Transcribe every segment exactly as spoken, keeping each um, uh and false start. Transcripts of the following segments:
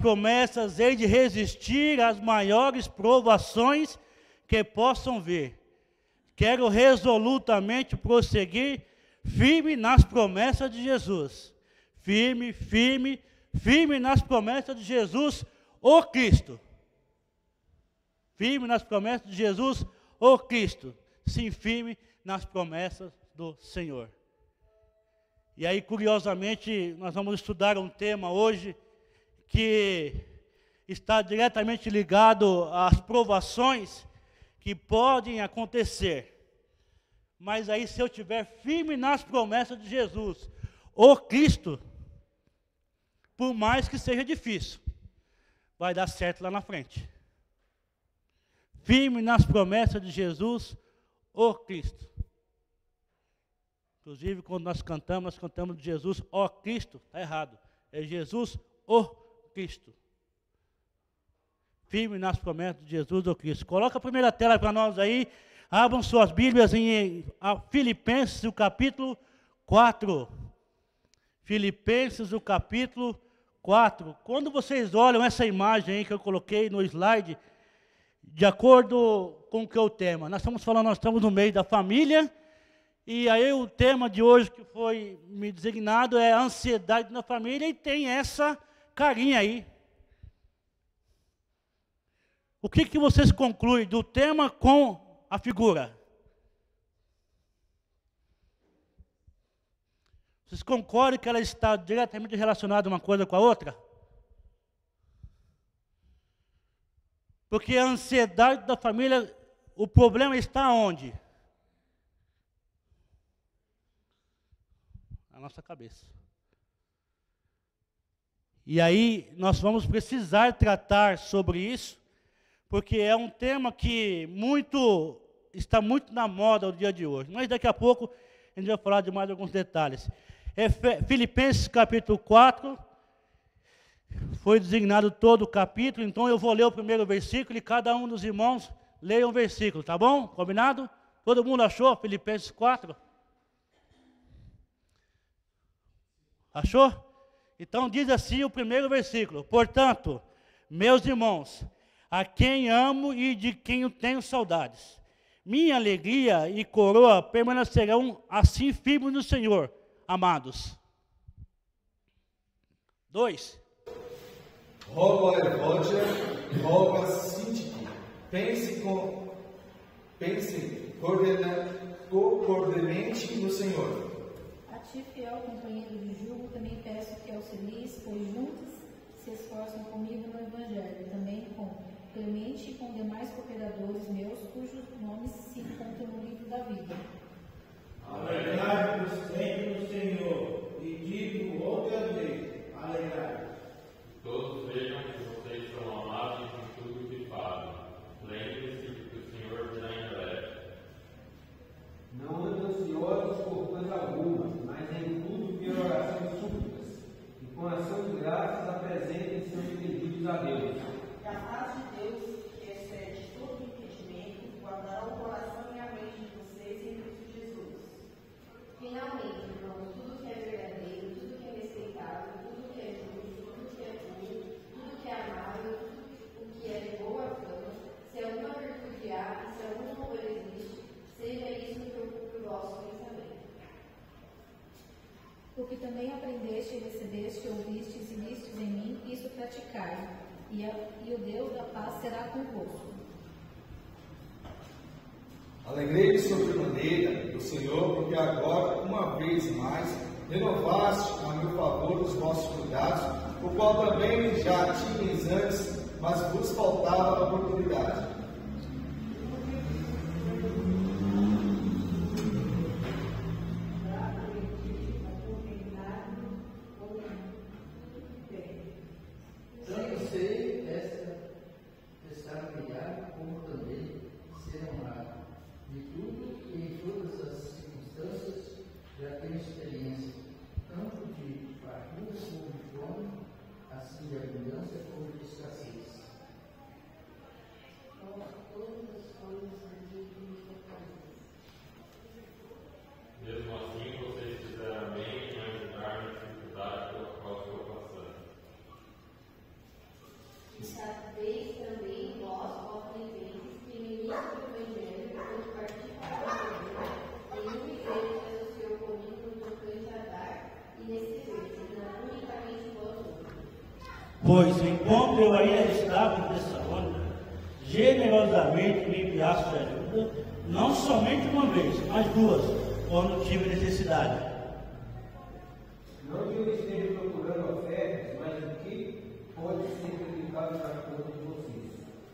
promessas, hei de resistir às maiores provações que possam vir. Quero resolutamente prosseguir firme nas promessas de Jesus. Firme, firme, firme nas promessas de Jesus, o Cristo. Firme nas promessas de Jesus, o Cristo. Sim, firme nas promessas do Senhor. E aí, curiosamente, nós vamos estudar um tema hoje que está diretamente ligado às provações que podem acontecer. Mas aí, se eu estiver firme nas promessas de Jesus, o Cristo, por mais que seja difícil, vai dar certo lá na frente. Firme nas promessas de Jesus, o Cristo. Inclusive, quando nós cantamos, nós cantamos de Jesus, ó Cristo, está errado. É Jesus, o Cristo. Firme nas promessas de Jesus, o Cristo. Coloca a primeira tela para nós aí. Abram suas Bíblias em Filipenses, o capítulo quatro. Filipenses, o capítulo quatro. Quando vocês olham essa imagem aí que eu coloquei no slide, de acordo com o que é o tema, nós estamos falando, nós estamos no meio da família, e aí o tema de hoje que foi me designado é a ansiedade na família, e tem essa carinha aí. O que, que vocês concluem do tema com a figura? Vocês concordam que ela está diretamente relacionada uma coisa com a outra? Porque a ansiedade da família, o problema está onde? Na nossa cabeça. E aí nós vamos precisar tratar sobre isso, porque é um tema que muito, está muito na moda no dia de hoje. Mas daqui a pouco a gente vai falar de mais alguns detalhes. É Filipenses capítulo quatro, foi designado todo o capítulo, então eu vou ler o primeiro versículo e cada um dos irmãos leia um versículo, tá bom? Combinado? Todo mundo achou Filipenses quatro? Achou? Então diz assim o primeiro versículo: portanto, meus irmãos, a quem amo e de quem eu tenho saudades, minha alegria e coroa permanecerão assim firmes no Senhor, amados. Dois. Rogo a Evódia, rogo a Síntico, pense com, pense coordena, cordialmente no Senhor. A ti, fiel companheiro de jugo, também peço que auxilies, pois juntos se esforçam comigo no Evangelho, também com Clemente e com demais cooperadores meus, cujos nomes se encontram no livro da vida. Alegrai-vos sempre no Senhor, e digo outra vez, alegrai-vos. Todos vejam que vocês são amados em tudo o que fazem. Lembre-se de que o Senhor virá em breve. Não andem ansiosos por coisa alguma, mas em tudo por orações e súplicas, e com ação de graças apresentem seus pedidos a Deus. Que a paz de Deus, que excede todo entendimento, guardará o coração e a mente de vocês em Cristo Jesus. Finalmente, irmãos, tudo que é verdadeiro, tudo que é respeitável, tudo que é justo, tudo que é puro, tudo que é amável, tudo o que é de boa fama, se alguma virtude há e se algum louvor existe, seja isso que ocupe o vosso pensamento. O que também aprendeste e recebeste, ouvistes e vistes em mim, isso praticai, e, a, e o Deus da paz será convosco. Alegrei-me sobremaneira do Senhor, porque agora, uma vez mais, renovaste a meu favor os vossos cuidados, o qual também já tinhas antes, mas vos faltava a oportunidade. Tanto sei esta testemunhar, como também ser amado. De tudo e em todas as circunstâncias já tenho experiência, tanto de fartura como de fome, assim de abundância como de escassez. Sabeis também vós, ó filipenses, que no início do Evangelho, quando participaram do poder, nenhum igreja se associou comigo no tocante a dar e receber, senão unicamente vós outros. Pois, enquanto eu ainda estava em Tessalônica, generosamente me enviaste ajuda, não somente uma vez, mas duas, quando tive necessidade. Não que eu esteja procurando ofertas, mas o que pode ser aplicado para conta de vocês.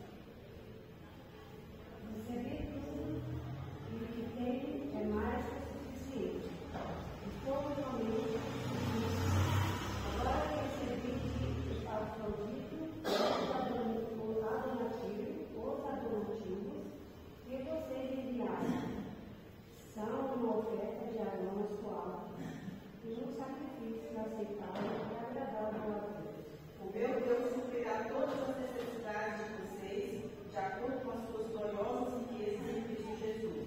Receber tudo e o que tem é mais que suficiente. Estou realmente agora que recebi que estava falando, os adonativos, os adonativos que vocês enviaram são uma oferta de aroma suave e um sacrifício aceitável e agradável a Deus. O meu Deus suprirá todas as necessidades de vocês, de acordo com as suas gloriosas riquezas em Cristo Jesus.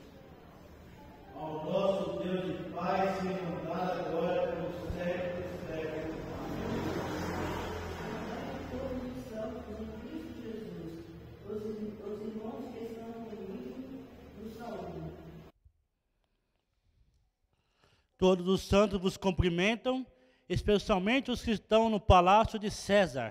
Ao nosso Deus e Pai, seja honrado agora pelos séculos dos séculos. Todos os santos em Cristo Jesus, os, os irmãos que estão comigo, nos saúdam. Todos os santos vos cumprimentam, especialmente os que estão no palácio de César.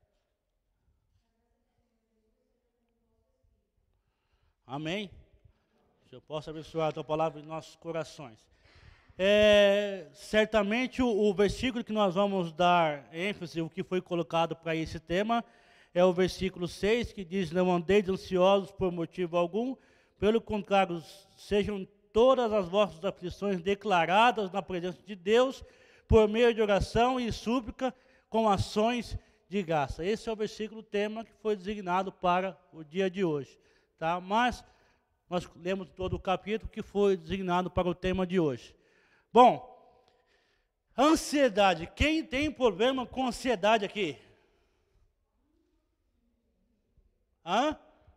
Amém? Que eu possa abençoar a tua palavra em nossos corações. É, certamente o, o versículo que nós vamos dar ênfase, o que foi colocado para esse tema, é o versículo seis, que diz: não andeis ansiosos por motivo algum, pelo contrário, sejam todas as vossas aflições declaradas na presença de Deus, por meio de oração e súplica, com ações de graça. Esse é o versículo tema que foi designado para o dia de hoje. Tá? Mas nós lemos todo o capítulo que foi designado para o tema de hoje. Bom, ansiedade. Quem tem problema com ansiedade aqui? Hã?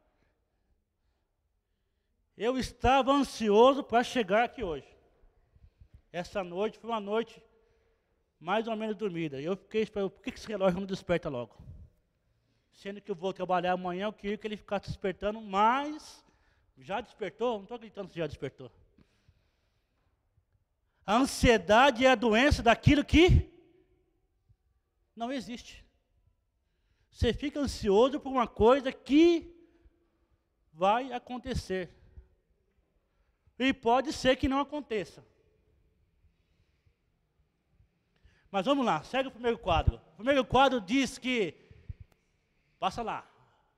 Eu estava ansioso para chegar aqui hoje. Essa noite foi uma noite mais ou menos dormida. Eu fiquei esperando, por que esse relógio não desperta logo? Sendo que eu vou trabalhar amanhã, eu queria que ele ficasse despertando, mas já despertou? Não estou acreditando se já despertou. A ansiedade é a doença daquilo que não existe. Você fica ansioso por uma coisa que vai acontecer. E pode ser que não aconteça. Mas vamos lá, segue o primeiro quadro. O primeiro quadro diz que, passa lá,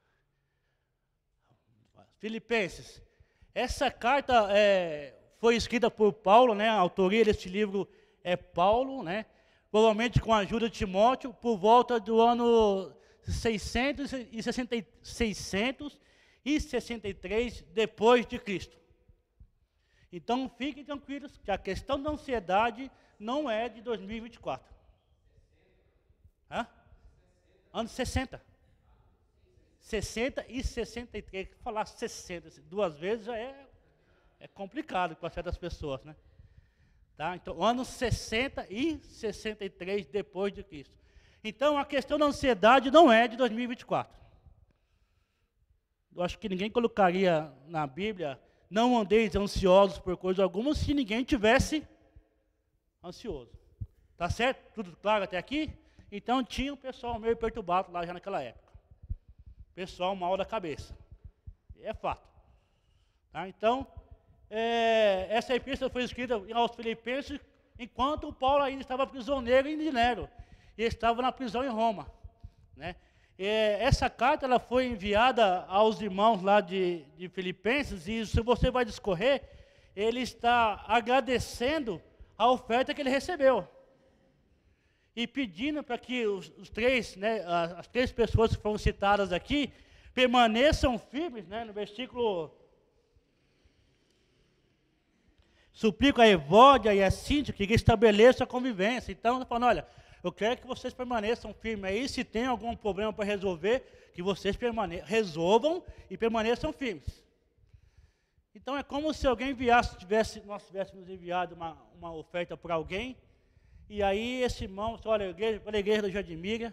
Filipenses. Essa carta é, foi escrita por Paulo, né? A autoria deste livro é Paulo, né? Provavelmente com a ajuda de Timóteo, por volta do ano seiscentos e sessenta e três depois de Cristo. Então, fiquem tranquilos que a questão da ansiedade não é de dois mil e vinte e quatro. Hã? Anos sessenta. sessenta e sessenta e três. Falar sessenta duas vezes já é, é complicado para certas pessoas, né? Tá? Então, anos sessenta e sessenta e três depois de Cristo. Então, a questão da ansiedade não é de dois mil e vinte e quatro. Eu acho que ninguém colocaria na Bíblia: não andeis ansiosos por coisa alguma, se ninguém tivesse ansioso. Tá certo? Tudo claro até aqui? Então tinha um pessoal meio perturbado lá já naquela época. Pessoal mal da cabeça. É fato. Tá? Então, é, essa epístola foi escrita aos Filipenses enquanto o Paulo ainda estava prisioneiro em Nero. E estava na prisão em Roma. Né? É, essa carta ela foi enviada aos irmãos lá de, de Filipenses, e se você vai discorrer, ele está agradecendo a oferta que ele recebeu. E pedindo para que os, os três, né, as, as três pessoas que foram citadas aqui, permaneçam firmes, né, no versículo... Suplico a Evódia e a Síntica que estabeleçam a convivência. Então, ele está falando, olha, eu quero que vocês permaneçam firmes aí. Se tem algum problema para resolver, que vocês permane- resolvam e permaneçam firmes. Então, é como se alguém enviasse, tivesse, nós tivéssemos enviado uma, uma oferta para alguém, e aí esse irmão, olha, para a igreja do Jardim Miriam,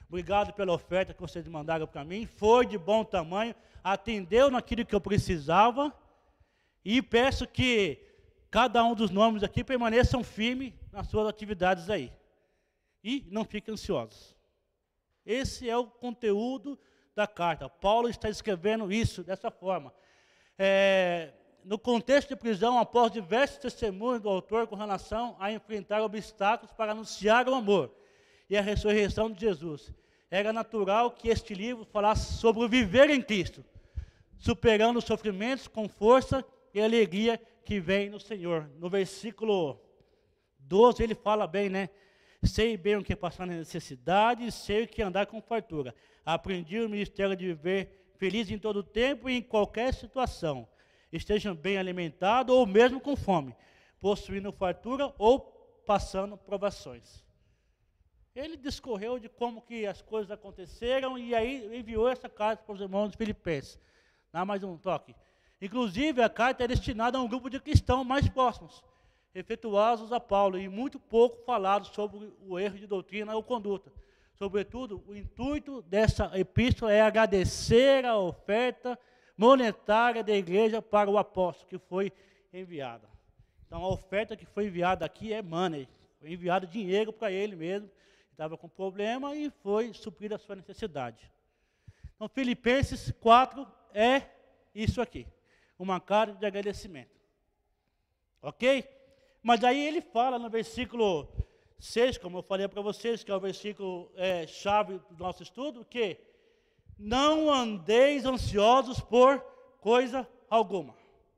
Obrigado pela oferta que vocês mandaram para mim. Foi de bom tamanho, atendeu naquilo que eu precisava. E peço que cada um dos nomes aqui permaneçam firmes nas suas atividades aí. E não fiquem ansiosos. Esse é o conteúdo da carta. Paulo está escrevendo isso dessa forma. É, no contexto de prisão, após diversos testemunhos do autor com relação a enfrentar obstáculos para anunciar o amor e a ressurreição de Jesus, era natural que este livro falasse sobre o viver em Cristo, superando os sofrimentos com força e alegria que vem no Senhor. No versículo doze ele fala bem, né? Sei bem o que é passar na necessidade, sei o que é andar com fartura. Aprendi o ministério de viver feliz em todo tempo e em qualquer situação. Estejam bem alimentados ou mesmo com fome, possuindo fartura ou passando provações. Ele discorreu de como que as coisas aconteceram e aí enviou essa carta para os irmãos filipenses. Dá mais um toque. Inclusive, a carta é destinada a um grupo de cristãos mais próximos, efetuados a Paulo, e muito pouco falado sobre o erro de doutrina ou conduta. Sobretudo, o intuito dessa epístola é agradecer a oferta monetária da igreja para o apóstolo que foi enviada. Então, a oferta que foi enviada aqui é money. Foi enviado dinheiro para ele mesmo, estava com problema e foi suprir a sua necessidade. Então, Filipenses quatro é isso aqui. Uma carta de agradecimento. Ok? Mas aí ele fala no versículo seis, como eu falei para vocês, que é o versículo é, chave do nosso estudo, que não andeis ansiosos por coisa alguma.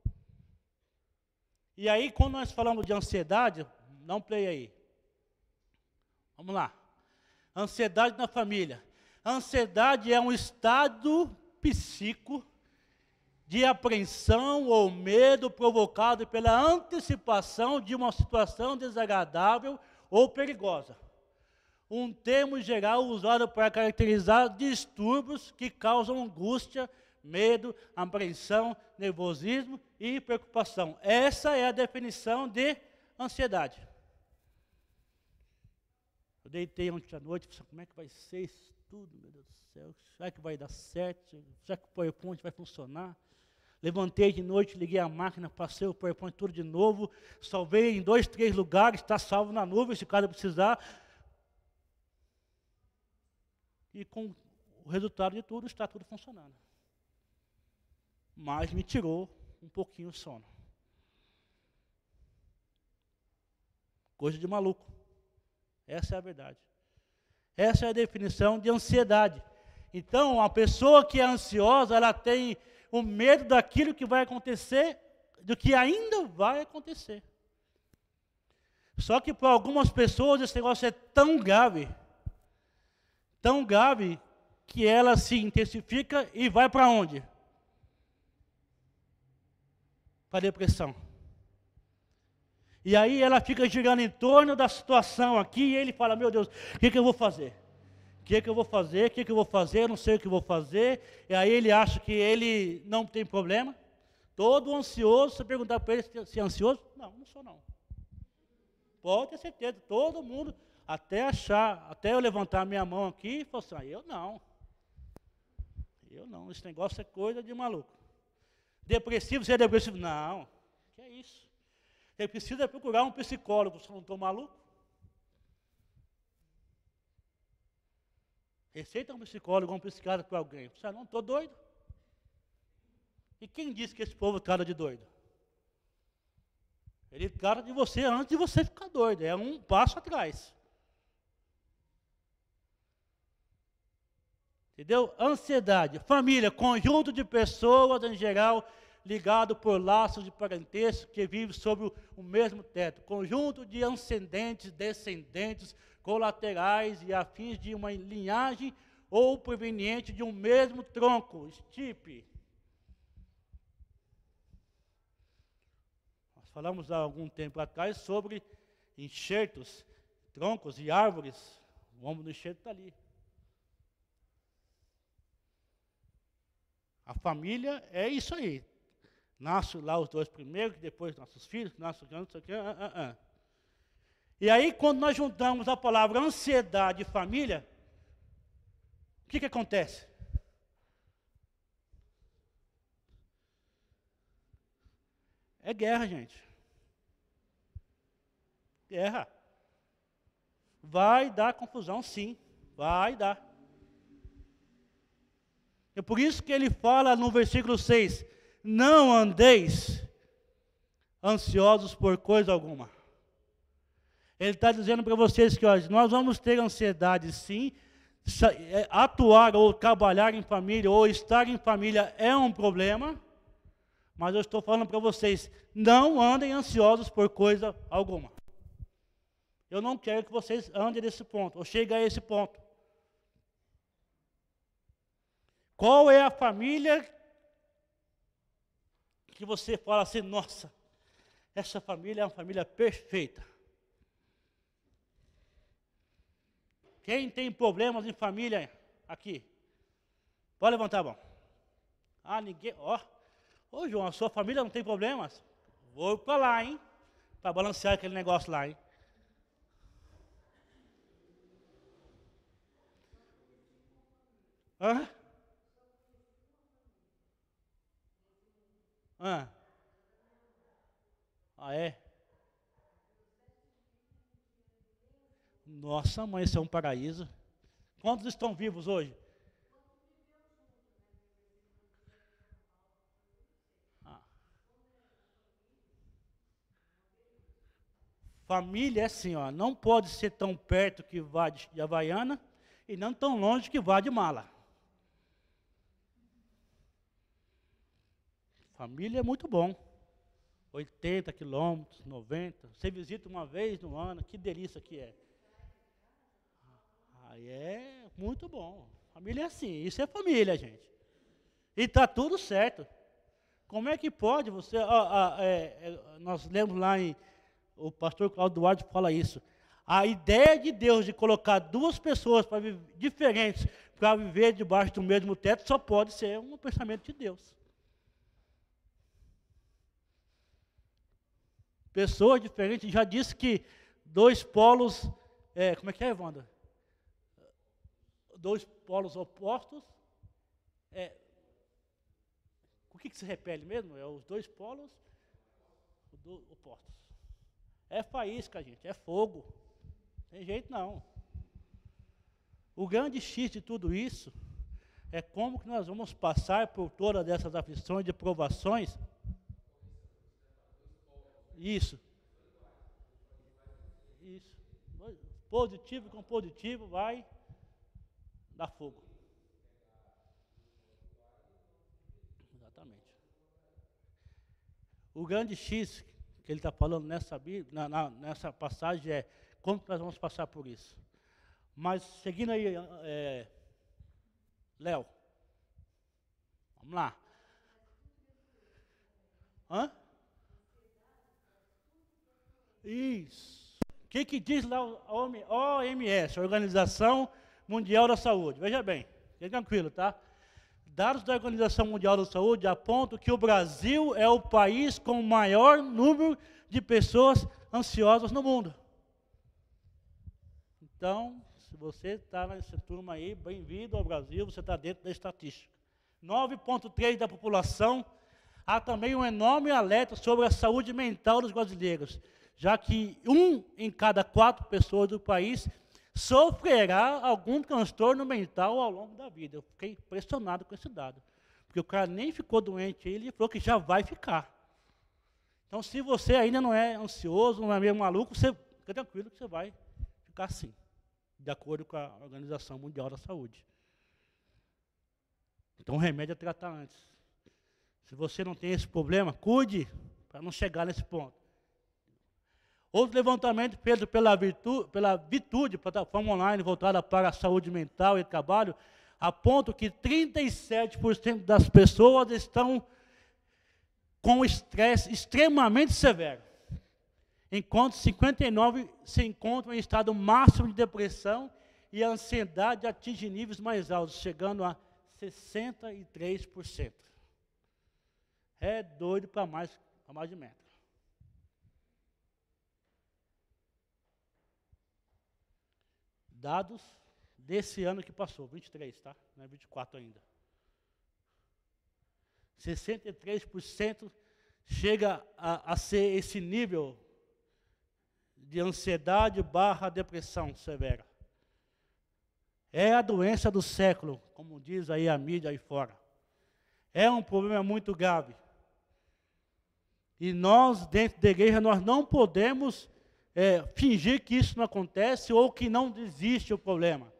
E aí, quando nós falamos de ansiedade, dá um play aí. Vamos lá. Ansiedade na família. Ansiedade é um estado psíquico de apreensão ou medo provocado pela antecipação de uma situação desagradável ou perigosa. Um termo geral usado para caracterizar distúrbios que causam angústia, medo, apreensão, nervosismo e preocupação. Essa é a definição de ansiedade. Eu deitei ontem à noite, pensei, como é que vai ser isso tudo, meu Deus do céu? Será que vai dar certo? Será que o PowerPoint vai funcionar? Levantei de noite, liguei a máquina, passei o PowerPoint tudo de novo, salvei em dois, três lugares, está salvo na nuvem, se caso precisar. E com o resultado de tudo, está tudo funcionando. Mas me tirou um pouquinho o sono. Coisa de maluco. Essa é a verdade. Essa é a definição de ansiedade. Então, a pessoa que é ansiosa, ela tem o medo daquilo que vai acontecer, do que ainda vai acontecer. Só que para algumas pessoas esse negócio é tão grave, tão grave, que ela se intensifica e vai para onde? Para a depressão. E aí ela fica girando em torno da situação aqui, e ele fala, meu Deus, o que, que eu vou fazer? O que, que eu vou fazer? O que, que eu vou fazer? Eu não sei o que eu vou fazer. E aí ele acha que ele não tem problema. Todo ansioso, você perguntar para ele se é ansioso? Não, não sou não. Pode ter certeza, todo mundo, até achar, até eu levantar a minha mão aqui e falar assim, ah, eu não. Eu não, esse negócio é coisa de maluco. Depressivo, você é depressivo? Não, que é isso? Você precisa procurar um psicólogo, se eu não estou maluco. Receita um psicólogo, um psiquiatra para alguém. Você não estou doido. E quem disse que esse povo trata de doido? Ele trata de você antes de você ficar doido. É um passo atrás. Entendeu? Ansiedade. Família, conjunto de pessoas em geral ligado por laços de parentesco que vivem sob o, o mesmo teto. Conjunto de ascendentes, descendentes, colaterais e afins de uma linhagem ou proveniente de um mesmo tronco, estipe. Nós falamos há algum tempo atrás sobre enxertos, troncos e árvores. O homem do enxerto está ali. A família é isso aí. Nasce lá os dois primeiros, depois nossos filhos, nasce não sei o que, ah, ah, ah. E aí, quando nós juntamos a palavra ansiedade e família, que, que acontece? É guerra, gente. Guerra. Vai dar confusão, sim. Vai dar. É por isso que ele fala no versículo seis, não andeis ansiosos por coisa alguma. Ele está dizendo para vocês que ó, nós vamos ter ansiedade sim, atuar ou trabalhar em família ou estar em família é um problema, mas eu estou falando para vocês, não andem ansiosos por coisa alguma. Eu não quero que vocês andem nesse ponto, ou cheguem a esse ponto. Qual é a família que você fala assim, nossa, essa família é uma família perfeita? Quem tem problemas em família aqui? Pode levantar a mão. Ah, ninguém, ó. Ô João, a sua família não tem problemas? Vou para lá, hein? Para balancear aquele negócio lá, hein? Hã? Hã? Ah, é? Nossa, mãe, isso é um paraíso. Quantos estão vivos hoje? Ah. Família é assim, ó, não pode ser tão perto que vá de Havaiana e não tão longe que vá de mala. Família é muito bom. oitenta quilômetros, noventa. Você visita uma vez no ano, que delícia que é. Aí é muito bom. Família é assim, isso é família, gente. E está tudo certo. Como é que pode você... Ó, ó, é, é, nós lemos lá em... O pastor Cláudio Duarte fala isso. A ideia de Deus de colocar duas pessoas para viver, diferentes para viver debaixo do mesmo teto só pode ser um pensamento de Deus. Pessoas diferentes, já disse que dois polos, é, como é que é, Evandro? Dois polos opostos, é, o que, que se repele mesmo? É os dois polos do, opostos. É faísca, gente, é fogo, tem jeito não. O grande X de tudo isso é como que nós vamos passar por todas essas aflições e provações. Isso. Isso. Positivo com positivo vai dar fogo. Exatamente. O grande X que ele está falando nessa, na, na, nessa passagem é como nós vamos passar por isso. Mas seguindo aí, é, Léo. Vamos lá. Hã? Isso. O que, que diz lá a O M S, a Organização Mundial da Saúde? Veja bem, fique tranquilo, tá? Dados da Organização Mundial da Saúde apontam que o Brasil é o país com o maior número de pessoas ansiosas no mundo. Então, se você está nessa turma aí, bem-vindo ao Brasil, você está dentro da estatística. nove vírgula três por cento da população, há também um enorme alerta sobre a saúde mental dos brasileiros, já que um em cada quatro pessoas do país sofrerá algum transtorno mental ao longo da vida. Eu fiquei impressionado com esse dado, porque o cara nem ficou doente, ele falou que já vai ficar. Então, se você ainda não é ansioso, não é meio maluco, você fica tranquilo que você vai ficar assim, de acordo com a Organização Mundial da Saúde. Então, o remédio é tratar antes. Se você não tem esse problema, cuide para não chegar nesse ponto. Outro levantamento feito pela Virtude, pela Virtude, plataforma online voltada para a saúde mental e trabalho, aponta que trinta e sete por cento das pessoas estão com estresse extremamente severo, enquanto cinquenta e nove por cento se encontram em estado máximo de depressão e a ansiedade atinge níveis mais altos, chegando a sessenta e três por cento. É doido para mais, para mais de metro. Dados desse ano que passou, vinte e três, tá? Não é vinte e quatro ainda. sessenta e três por cento chega a, a ser esse nível de ansiedade barra depressão severa. É a doença do século, como diz aí a mídia aí fora. É um problema muito grave. E nós, dentro da igreja, nós não podemos é, fingir que isso não acontece ou que não existe o problema.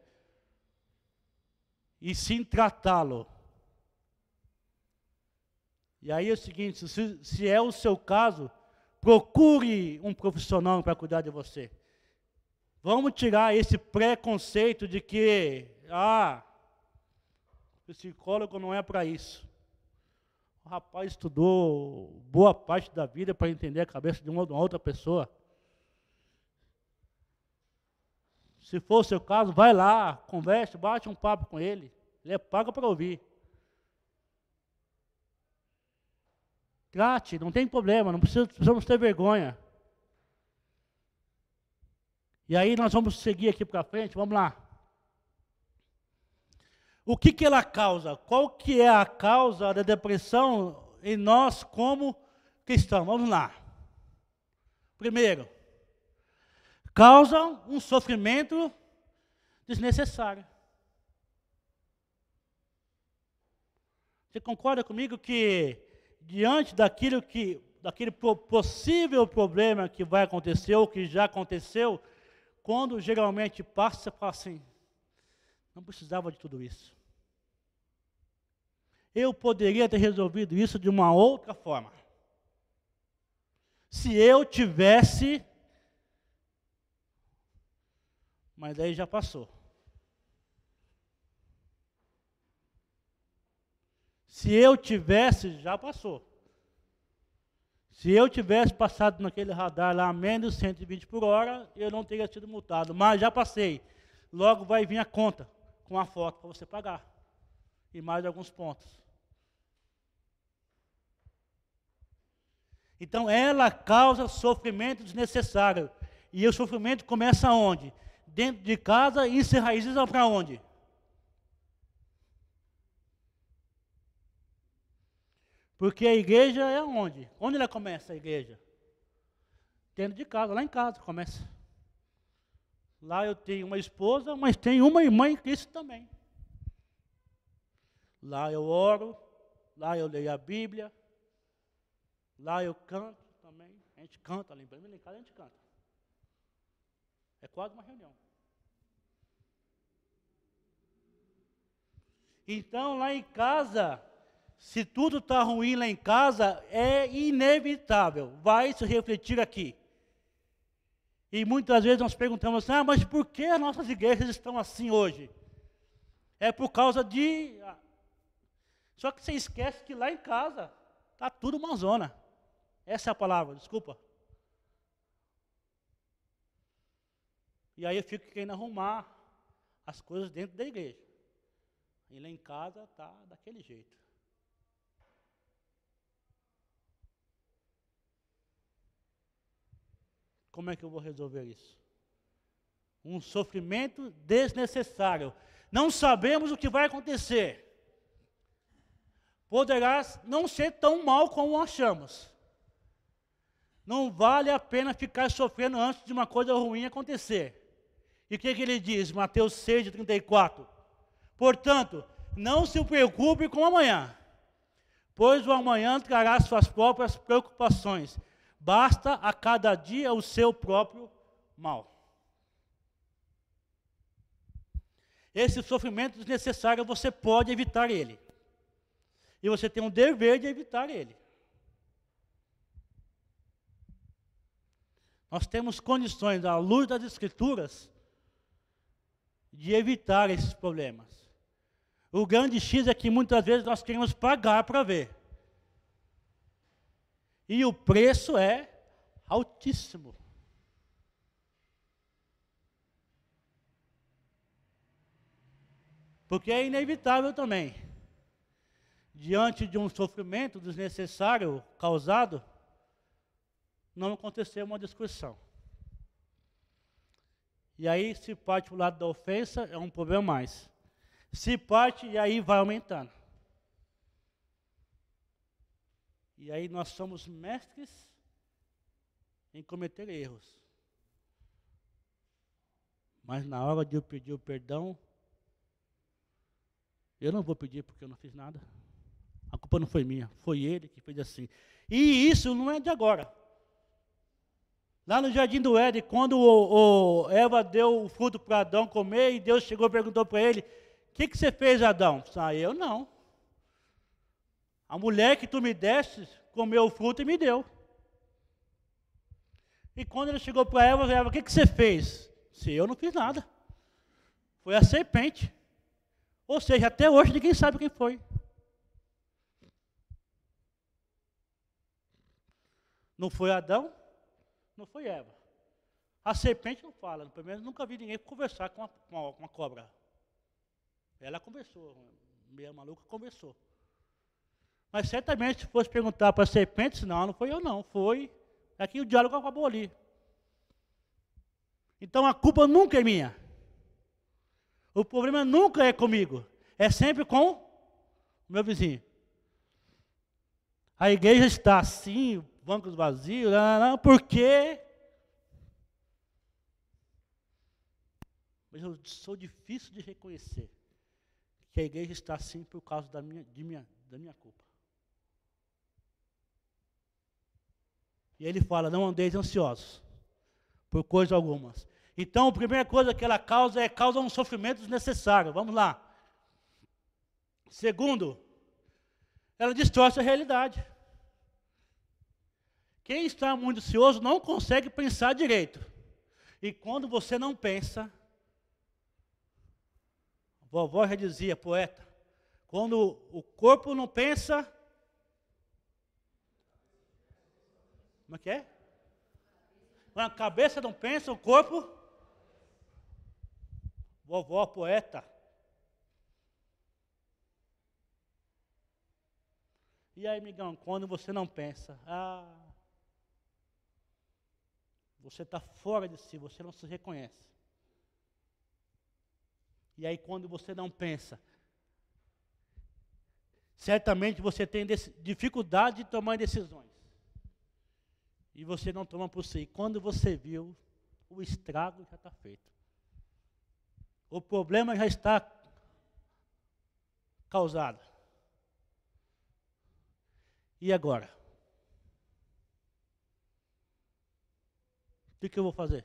E sim tratá-lo. E aí é o seguinte, se, se é o seu caso, procure um profissional para cuidar de você. Vamos tirar esse preconceito de que, ah, psicólogo não é para isso. O rapaz estudou boa parte da vida para entender a cabeça de uma, de uma outra pessoa. Se for o seu caso, vai lá, converse, bate um papo com ele. Ele é pago para ouvir. Trate, não tem problema, não precisa, precisamos ter vergonha. E aí nós vamos seguir aqui para frente, vamos lá. O que que ela causa? Qual que é a causa da depressão em nós como cristãos? Vamos lá. Primeiro, causa um sofrimento desnecessário. Você concorda comigo que diante daquilo que, daquele possível problema que vai acontecer ou que já aconteceu, quando geralmente passa, você fala assim, não precisava de tudo isso. Eu poderia ter resolvido isso de uma outra forma. Se eu tivesse, mas aí já passou. Se eu tivesse, já passou. Se eu tivesse passado naquele radar lá a menos de cento e vinte por hora, eu não teria sido multado. Mas já passei. Logo vai vir a conta com a foto para você pagar. E mais alguns pontos. Então ela causa sofrimento desnecessário. E o sofrimento começa onde? Dentro de casa e se enraiza para onde? Porque a igreja é onde? Onde ela começa a igreja? Dentro de casa, lá em casa começa. Lá eu tenho uma esposa, mas tenho uma irmã em Cristo também. Lá eu oro, lá eu leio a Bíblia, lá eu canto também. A gente canta, lá em casa a gente canta. É quase uma reunião. Então lá em casa, se tudo está ruim lá em casa, é inevitável, vai se refletir aqui. E muitas vezes nós perguntamos assim, ah, mas por que as nossas igrejas estão assim hoje? É por causa de... Só que você esquece que lá em casa está tudo uma zona. Essa é a palavra, desculpa. E aí eu fico querendo arrumar as coisas dentro da igreja. E lá em casa está daquele jeito. Como é que eu vou resolver isso? Um sofrimento desnecessário. Não sabemos o que vai acontecer. Poderá não ser tão mal como achamos. Não vale a pena ficar sofrendo antes de uma coisa ruim acontecer. E o que, que ele diz? Mateus seis, trinta e quatro. Portanto, não se preocupe com o amanhã, pois o amanhã trará suas próprias preocupações. Basta a cada dia o seu próprio mal. Esse sofrimento desnecessário, você pode evitar ele. E você tem um dever de evitar ele. Nós temos condições, à luz das Escrituras, de evitar esses problemas. O grande X é que muitas vezes nós queremos pagar para ver. E o preço é altíssimo. Porque é inevitável também. Diante de um sofrimento desnecessário causado, não acontecer uma discussão. E aí, se parte para o lado da ofensa, é um problema a mais. Se parte, e aí vai aumentando. E aí nós somos mestres em cometer erros. Mas na hora de eu pedir o perdão, eu não vou pedir porque eu não fiz nada. A culpa não foi minha, foi ele que fez assim. E isso não é de agora. Lá no Jardim do Éden, quando o, o Eva deu o fruto para Adão comer, e Deus chegou e perguntou para ele, o que, que você fez, Adão? Ah, eu não. A mulher que tu me deste, comeu o fruto e me deu. E quando ele chegou para Eva, Eva, o que, que você fez? Se eu não fiz nada. Foi a serpente. Ou seja, até hoje ninguém sabe quem foi. Não foi Adão, não foi Eva. A serpente não fala, pelo menos nunca vi ninguém conversar com uma, com uma, com uma cobra. Ela conversou, meia maluca conversou. Mas certamente se fosse perguntar para a serpente, não, não foi eu não, foi... Aqui o diálogo acabou ali. Então a culpa nunca é minha. O problema nunca é comigo. É sempre com o meu vizinho. A igreja está assim, bancos vazios, por quê? Mas eu sou difícil de reconhecer que a igreja está assim por causa da minha, de minha, da minha culpa. E ele fala, não andeis ansiosos por coisas algumas. Então, a primeira coisa que ela causa é causa um sofrimento desnecessário. Vamos lá. Segundo, ela distorce a realidade. Quem está muito ansioso não consegue pensar direito. E quando você não pensa, a vovó já dizia, poeta, quando o corpo não pensa, como é que é? Quando a cabeça não pensa, o corpo... Vovó, poeta. E aí, amigão, quando você não pensa, ah, você está fora de si, você não se reconhece. E aí, quando você não pensa, certamente você tem dificuldade de tomar decisões. E você não toma por si. Quando você viu, o estrago já está feito. O problema já está causado. E agora? O que, que eu vou fazer?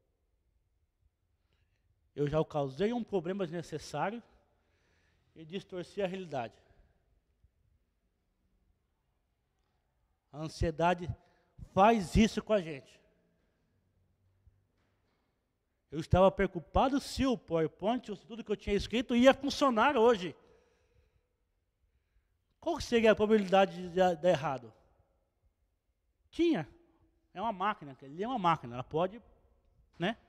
Eu já causei um problema desnecessário e distorci a realidade. A ansiedade faz isso com a gente. Eu estava preocupado se o PowerPoint, tudo que eu tinha escrito, ia funcionar hoje. Qual seria a probabilidade de dar errado? Tinha. É uma máquina, ele é uma máquina, ela pode, né?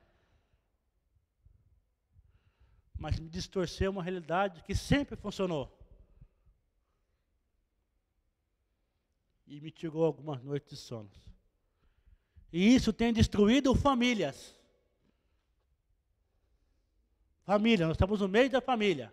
Mas me distorceu uma realidade que sempre funcionou. E me tirou algumas noites de sono. E isso tem destruído famílias. Família, nós estamos no meio da família.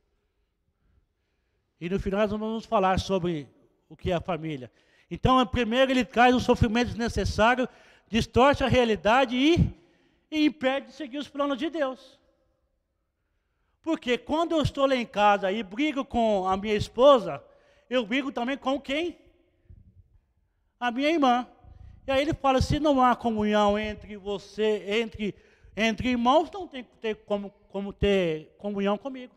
E no final nós vamos falar sobre o que é a família. Então, primeiro ele traz um sofrimento desnecessário, distorce a realidade e, e impede de seguir os planos de Deus. Porque quando eu estou lá em casa e brigo com a minha esposa, eu brigo também com quem? A minha irmã. E aí ele fala, se não há comunhão entre você, entre, entre irmãos, não tem que ter como, como ter comunhão comigo.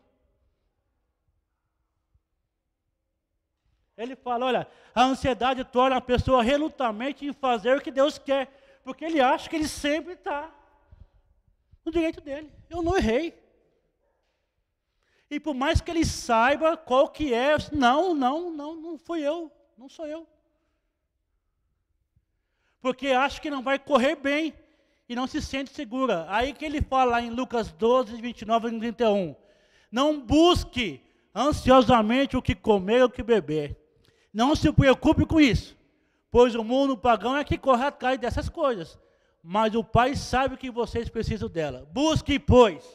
Ele fala, olha, a ansiedade torna a pessoa relutante em fazer o que Deus quer, porque ele acha que ele sempre está no direito dele. Eu não errei. E por mais que ele saiba qual que é, não, não, não, não fui eu, não sou eu. Porque acha que não vai correr bem e não se sente segura. Aí que ele fala lá em Lucas doze, vinte e nove e trinta e um. Não busque ansiosamente o que comer ou o que beber. Não se preocupe com isso, pois o mundo pagão é que corre atrás dessas coisas. mas o Pai sabe que vocês precisam dela. Busquem, pois.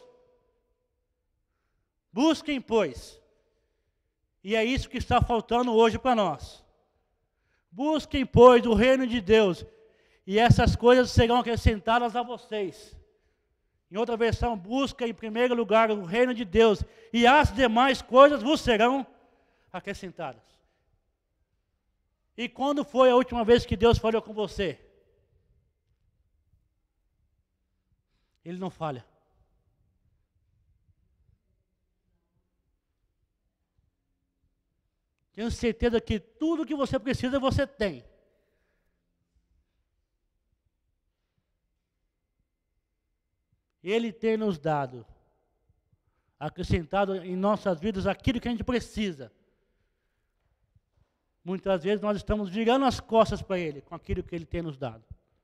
Busquem, pois. E é isso que está faltando hoje para nós. Busquem, pois, o reino de Deus, e essas coisas serão acrescentadas a vocês. Em outra versão, busca em primeiro lugar o reino de Deus, e as demais coisas vos serão acrescentadas. E quando foi a última vez que Deus falou com você? Ele não falha. Tenho certeza que tudo que você precisa, você tem. Ele tem nos dado, acrescentado em nossas vidas aquilo que a gente precisa. Muitas vezes nós estamos virando as costas para Ele, com aquilo que Ele tem nos dado.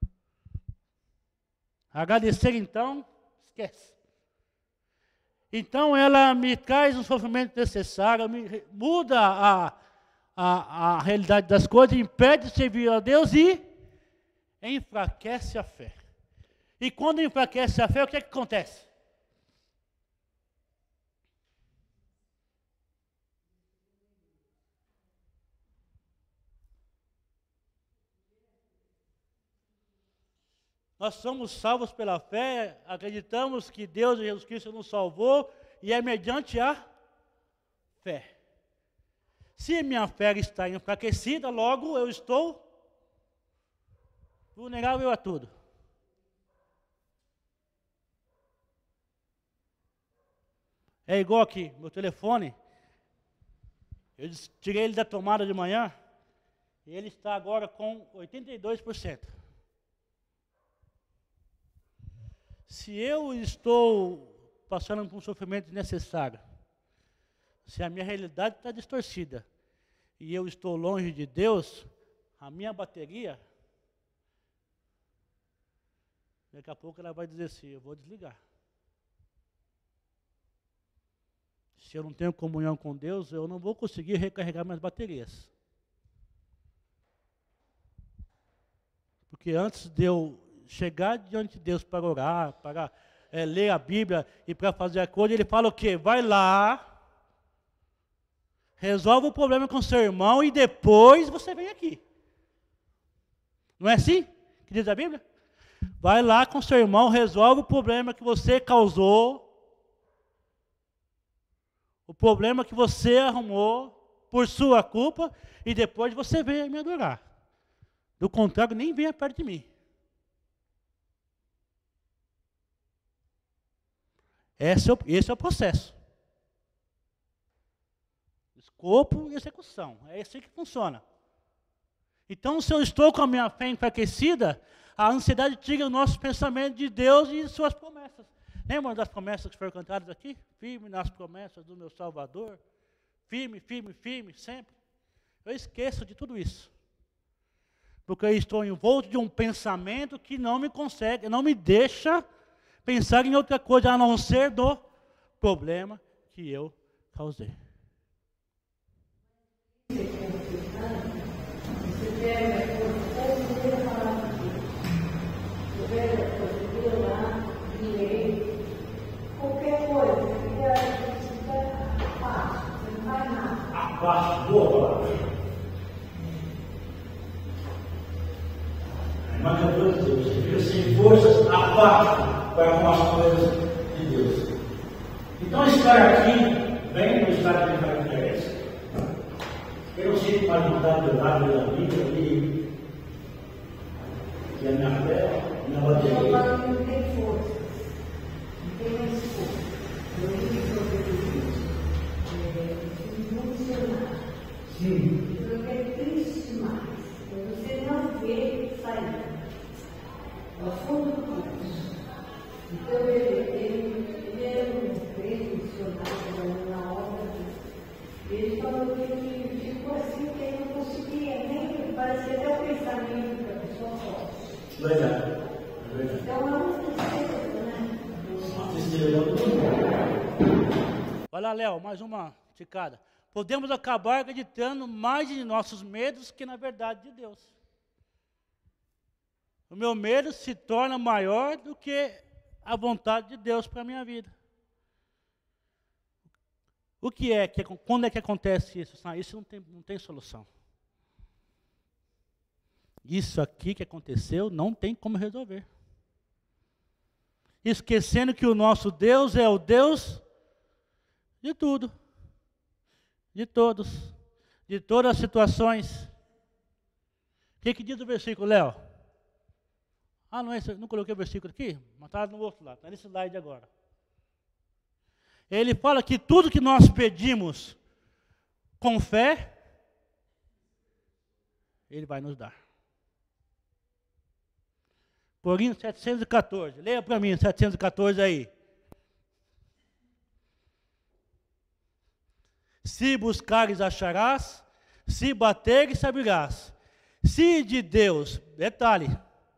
Agradecer então, esquece. Então ela me traz um sofrimento necessário, me muda a, a, a realidade das coisas, impede de servir a Deus e enfraquece a fé. E quando enfraquece a fé, o que é que acontece? Nós somos salvos pela fé, acreditamos que Deus e Jesus Cristo nos salvou, e é mediante a fé. Se minha fé está enfraquecida, logo eu estou vulnerável a tudo. É igual aqui, meu telefone, eu tirei ele da tomada de manhã, e ele está agora com oitenta e dois por cento. Se eu estou passando por um sofrimento desnecessário, se a minha realidade está distorcida, e eu estou longe de Deus, a minha bateria, daqui a pouco ela vai dizer assim, eu vou desligar. Se eu não tenho comunhão com Deus, eu não vou conseguir recarregar minhas baterias. Porque antes de eu chegar diante de Deus para orar, para é, ler a Bíblia e para fazer a coisa, Ele fala o quê? Vai lá, resolve o problema com seu irmão e depois você vem aqui. Não é assim que diz a Bíblia? Vai lá com seu irmão, resolve o problema que você causou, o problema que você arrumou por sua culpa, e depois você vem me adorar. Do contrário, nem venha perto de mim. Esse é o, esse é o processo. Escopo e execução. É assim que funciona. Então, se eu estou com a minha fé enfraquecida, a ansiedade tira o nosso pensamento de Deus e de suas promessas. Lembram das promessas que foram cantadas aqui? Firme nas promessas do meu Salvador. Firme, firme, firme, sempre. Eu esqueço de tudo isso. Porque eu estou envolto de um pensamento que não me consegue, não me deixa pensar em outra coisa a não ser do problema que eu causei. Você pega a palavra de Deus. Você pega a coisa de Deus lá, direito. Qualquer coisa, você fica fácil, você não faz nada. Abaixo do palavra. Mas é coisa de Deus, você fica sem forças, abaixo para com as coisas de Deus. Então esse cara aqui vem do estado de característica. Eu não sei mais vontade do lado da Bíblia e, e a minha fé, a minha bateria. Eu não tem força, não tem mais força. Eu digo sobre isso. É emocionado. Sim. Porque é triste demais. Você não vê sair. Ao fundo do poço. Então ele, ele, ele era um crente missionário na obra dele. Ele falou que ele ficou assim, que ele não conseguia nem parecer até o pensamento da pessoa forte. Verdade. É verdade. Então é uma tristeza, né? Uma tristeza muito. Vai lá, Léo, mais uma ticada. Podemos acabar acreditando mais em nossos medos que na verdade de Deus. o meu medo se torna maior do que a vontade de Deus para a minha vida. O que é, que, quando é que acontece isso? Ah, isso não tem, não tem solução. Isso aqui que aconteceu não tem como resolver. Esquecendo que o nosso Deus é o Deus de tudo, de todos, de todas as situações. O que, que diz o versículo, Léo? Ah, não é esse, não coloquei o versículo aqui? Mas está no outro lado, está nesse slide agora. Ele fala que tudo que nós pedimos com fé, Ele vai nos dar. Coríntios setecentos e quatorze, leia para mim, setecentos e quatorze aí. Se buscares, acharás, se bateres, abrirás. Se de Deus, detalhe,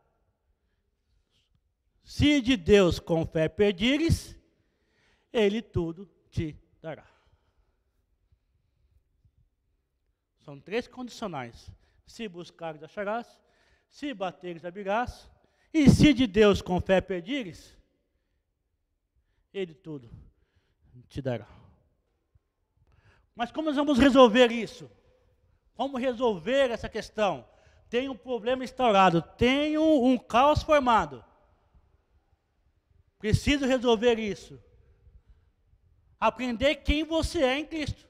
se de Deus com fé pedires, Ele tudo te dará. São três condicionais. Se buscares, acharás, se bateres, abrirás, e se de Deus com fé pedires, Ele tudo te dará. Mas como nós vamos resolver isso? Como resolver essa questão? Tem um problema instaurado, tem um, um caos formado. Preciso resolver isso. Aprender quem você é em Cristo.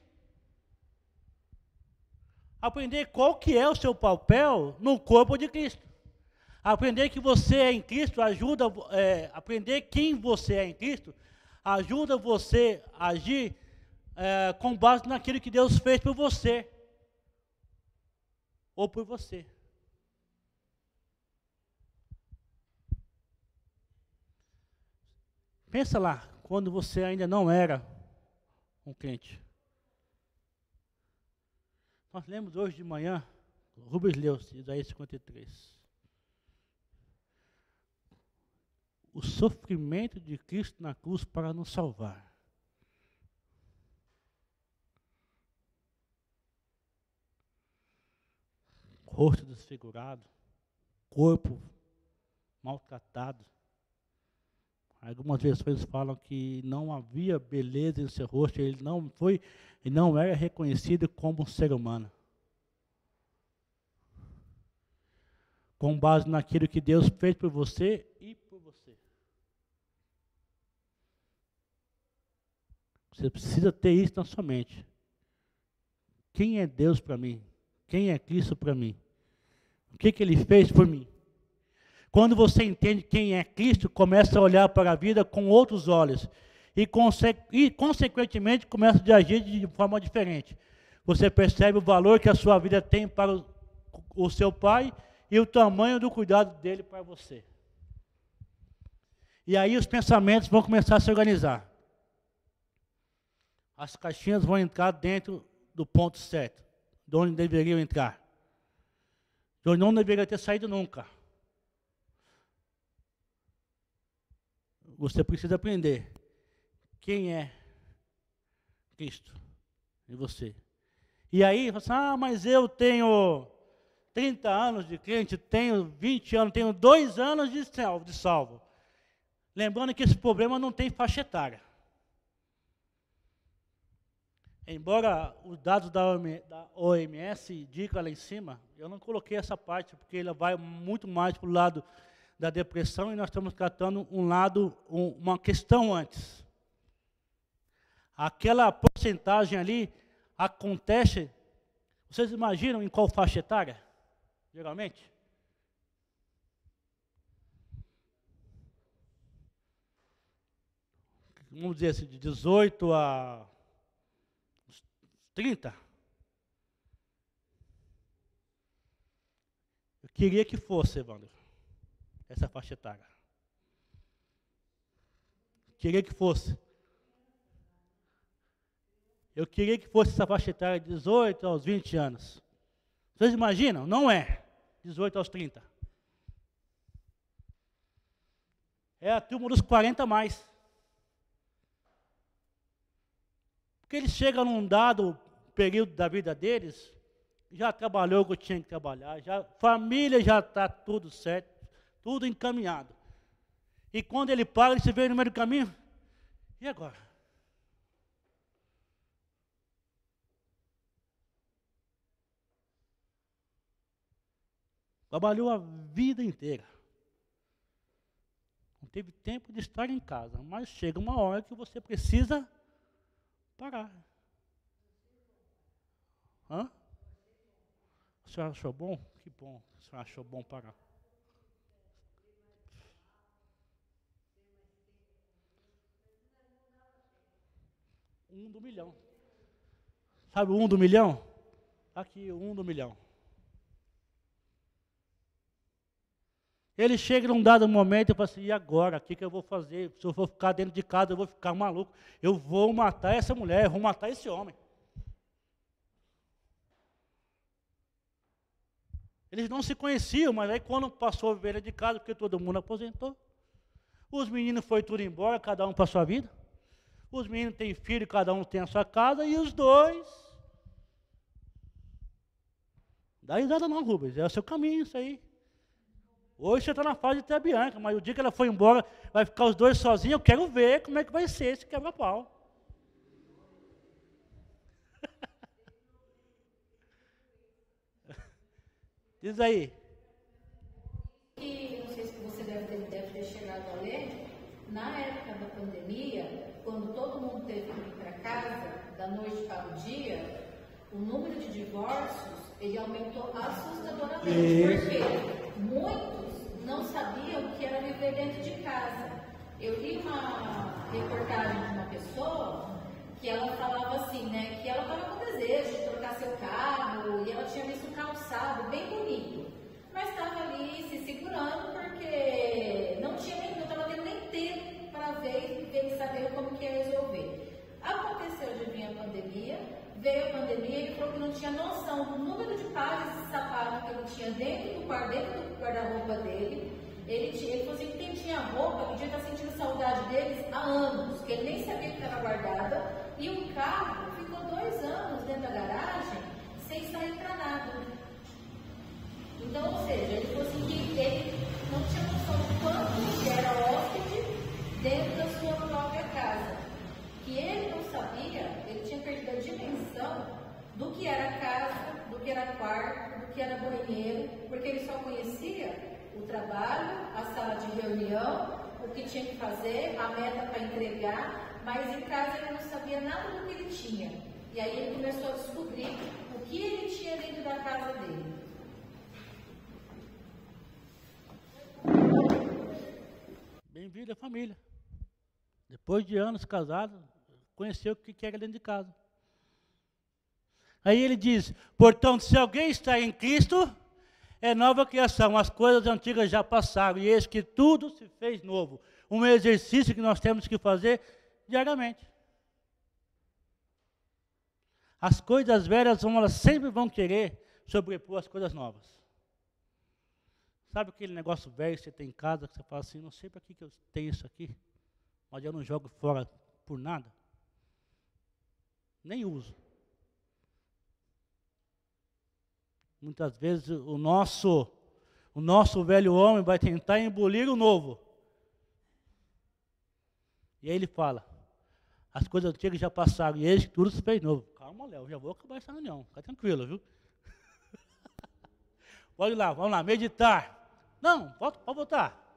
Aprender qual que é o seu papel no corpo de Cristo. Aprender que você é em Cristo ajuda, é, aprender quem você é em Cristo, ajuda você a agir é, com base naquilo que Deus fez por você. Ou por você. Pensa lá, quando você ainda não era um crente. Nós lemos hoje de manhã, Rubens leu, Isaías cinquenta e três. O sofrimento de Cristo na cruz para nos salvar. Rosto desfigurado, corpo maltratado. Algumas versões falam que não havia beleza em seu rosto, ele não foi, ele não era reconhecido como um ser humano. Com base naquilo que Deus fez por você e por você. Você precisa ter isso na sua mente. Quem é Deus para mim? Quem é Cristo para mim? O que, que Ele fez por mim? Quando você entende quem é Cristo, começa a olhar para a vida com outros olhos. E, conse e consequentemente, começa a agir de forma diferente. Você percebe o valor que a sua vida tem para o, o seu pai e o tamanho do cuidado dele para você. E aí os pensamentos vão começar a se organizar. As caixinhas vão entrar dentro do ponto certo, de onde deveriam entrar. De onde não deveria ter saído nunca. Você precisa aprender quem é Cristo em você. E aí, você fala, ah, mas eu tenho trinta anos de crente, tenho vinte anos, tenho dois anos de salvo, de salvo. Lembrando que esse problema não tem faixa etária. Embora os dados da O M S indicam lá em cima, eu não coloquei essa parte, porque ela vai muito mais para o lado da depressão, e nós estamos tratando um lado, um, uma questão antes. Aquela porcentagem ali acontece, vocês imaginam em qual faixa etária, geralmente? Vamos dizer assim, de dezoito a trinta. Eu queria que fosse, Evandro, essa faixa etária. Queria que fosse. Eu queria que fosse essa faixa etária de dezoito aos vinte anos. Vocês imaginam? Não é. dezoito aos trinta. É a turma dos quarenta a mais. Porque eles chegam num dado período da vida deles, já trabalhou o que tinha que trabalhar, já, família já está tudo certo, tudo encaminhado. E quando ele para, ele se vê no meio do caminho. E agora? Trabalhou a vida inteira. Não teve tempo de estar em casa, mas chega uma hora que você precisa parar. Hã? A senhora achou bom? Que bom, a senhora achou bom parar. Um do milhão. Sabe o um do milhão? Aqui, o um do milhão. Ele chega num dado momento e fala assim, e agora? O que, que eu vou fazer? Se eu for ficar dentro de casa, eu vou ficar maluco. Eu vou matar essa mulher, eu vou matar esse homem. Eles não se conheciam, mas aí quando passou a viver de casa, porque todo mundo aposentou, os meninos foram tudo embora, cada um para a sua vida. Os meninos têm filho, cada um tem a sua casa, e os dois... Dá risada não, Rubens, é o seu caminho isso aí. Hoje você está na fase de ter a Bianca, mas o dia que ela for embora, vai ficar os dois sozinhos, eu quero ver como é que vai ser esse quebra-pau. Diz aí. E não sei se você deve ter, deve ter chegado a ler, na época da pandemia, quando todo mundo teve que ir para casa, da noite para o dia, o número de divórcios, ele aumentou assustadoramente, porque muitos não sabiam o que era viver dentro de casa. Eu li uma reportagem de uma pessoa que ela falava assim, né, que ela estava com desejo de trocar seu carro, e ela tinha visto um calçado bem bonito, mas estava ali se segurando porque não tinha nem, não estava tendo nem tempo para ver e ver e saber como que ia resolver. Aconteceu de vir a pandemia, veio a pandemia e ele falou que não tinha noção do número de pares de sapato que ele tinha dentro do quarto, dentro do guarda-roupa dele. Ele, tinha, ele falou assim que quem tinha roupa podia estar sentindo saudade deles há anos, que ele nem sabia que estava guardada, e o carro ficou dois anos dentro da garagem sem sair para nada. Então, ou seja, ele falou assim que ele não tinha noção do quanto ele era hóspede dentro da sua própria casa. Que ele não sabia, ele tinha perdido a dimensão do que era casa, do que era quarto, do que era banheiro, porque ele só conhecia o trabalho, a sala de reunião, o que tinha que fazer, a meta para entregar, mas em casa ele não sabia nada do que ele tinha. E aí ele começou a descobrir o que ele tinha dentro da casa dele. Bem-vindo à família. Depois de anos casados, conheceu o que era dentro de casa. Aí ele diz, portanto, se alguém está em Cristo, é nova criação, as coisas antigas já passaram, e eis que tudo se fez novo. Um exercício que nós temos que fazer diariamente. As coisas velhas, elas sempre vão querer sobrepor as coisas novas. Sabe aquele negócio velho que você tem em casa, que você fala assim, não sei para que eu tenho isso aqui, mas eu não jogo fora por nada? Nem uso. Muitas vezes o nosso, o nosso velho homem vai tentar engolir o novo. E aí ele fala, as coisas antigas já passaram, e eis que tudo se fez novo. Calma, Léo, já vou acabar essa reunião, fica tranquilo, viu? Pode ir lá, vamos lá, meditar. Não, volta, pode voltar.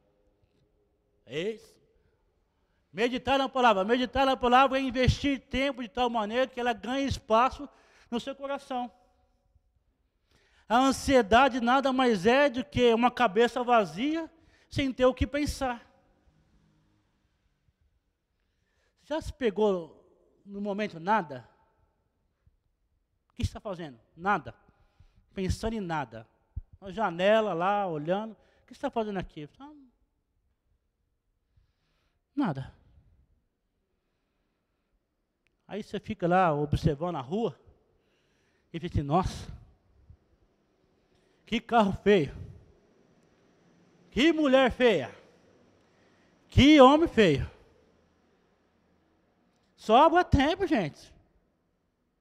É isso. Meditar na palavra. Meditar na palavra é investir tempo de tal maneira que ela ganhe espaço no seu coração. A ansiedade nada mais é do que uma cabeça vazia, sem ter o que pensar. Já se pegou no momento nada? O que está fazendo? Nada. Pensando em nada. Na janela lá, olhando. O que está fazendo aqui? Nada. Aí você fica lá observando a rua e fica assim, nossa, que carro feio, que mulher feia, que homem feio. Sobra tempo, gente.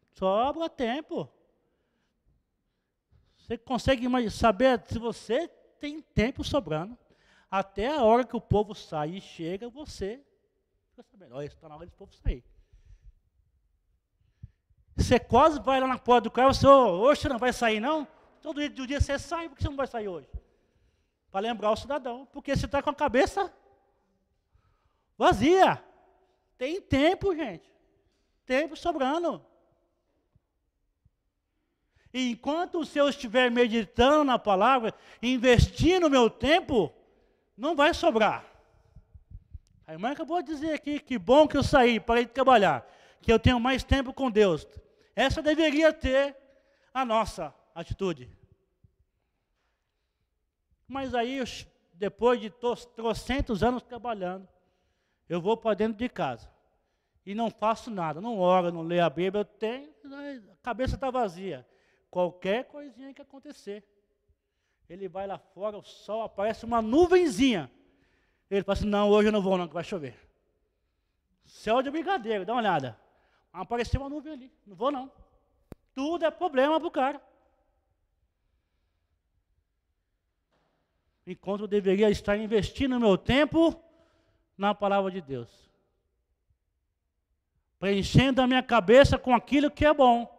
Sobra tempo. Você consegue saber se você tem tempo sobrando. Até a hora que o povo sai e chega, você fica sabendo. Olha, está na hora do povo sair. Você quase vai lá na porta do carro, você, oh, hoje você não vai sair não? Todo dia, do dia você sai, por que você não vai sair hoje? Para lembrar o cidadão, porque você está com a cabeça vazia. Tem tempo, gente. Tempo sobrando. E enquanto se eu estiver meditando na palavra, investindo o meu tempo, não vai sobrar. A irmã acabou de dizer aqui, que bom que eu saí, parei de trabalhar, que eu tenho mais tempo com Deus. Essa deveria ter a nossa atitude. Mas aí, depois de trocentos anos trabalhando, eu vou para dentro de casa. E não faço nada, não oro, não leio a Bíblia, eu tenho, a cabeça está vazia. Qualquer coisinha que acontecer. Ele vai lá fora, o sol aparece uma nuvenzinha. Ele fala assim, não, hoje eu não vou não, que vai chover. Céu de brigadeiro, dá uma olhada. Apareceu uma nuvem ali, não vou não. Tudo é problema para o cara. Enquanto eu deveria estar investindo o meu tempo na palavra de Deus. Preenchendo a minha cabeça com aquilo que é bom.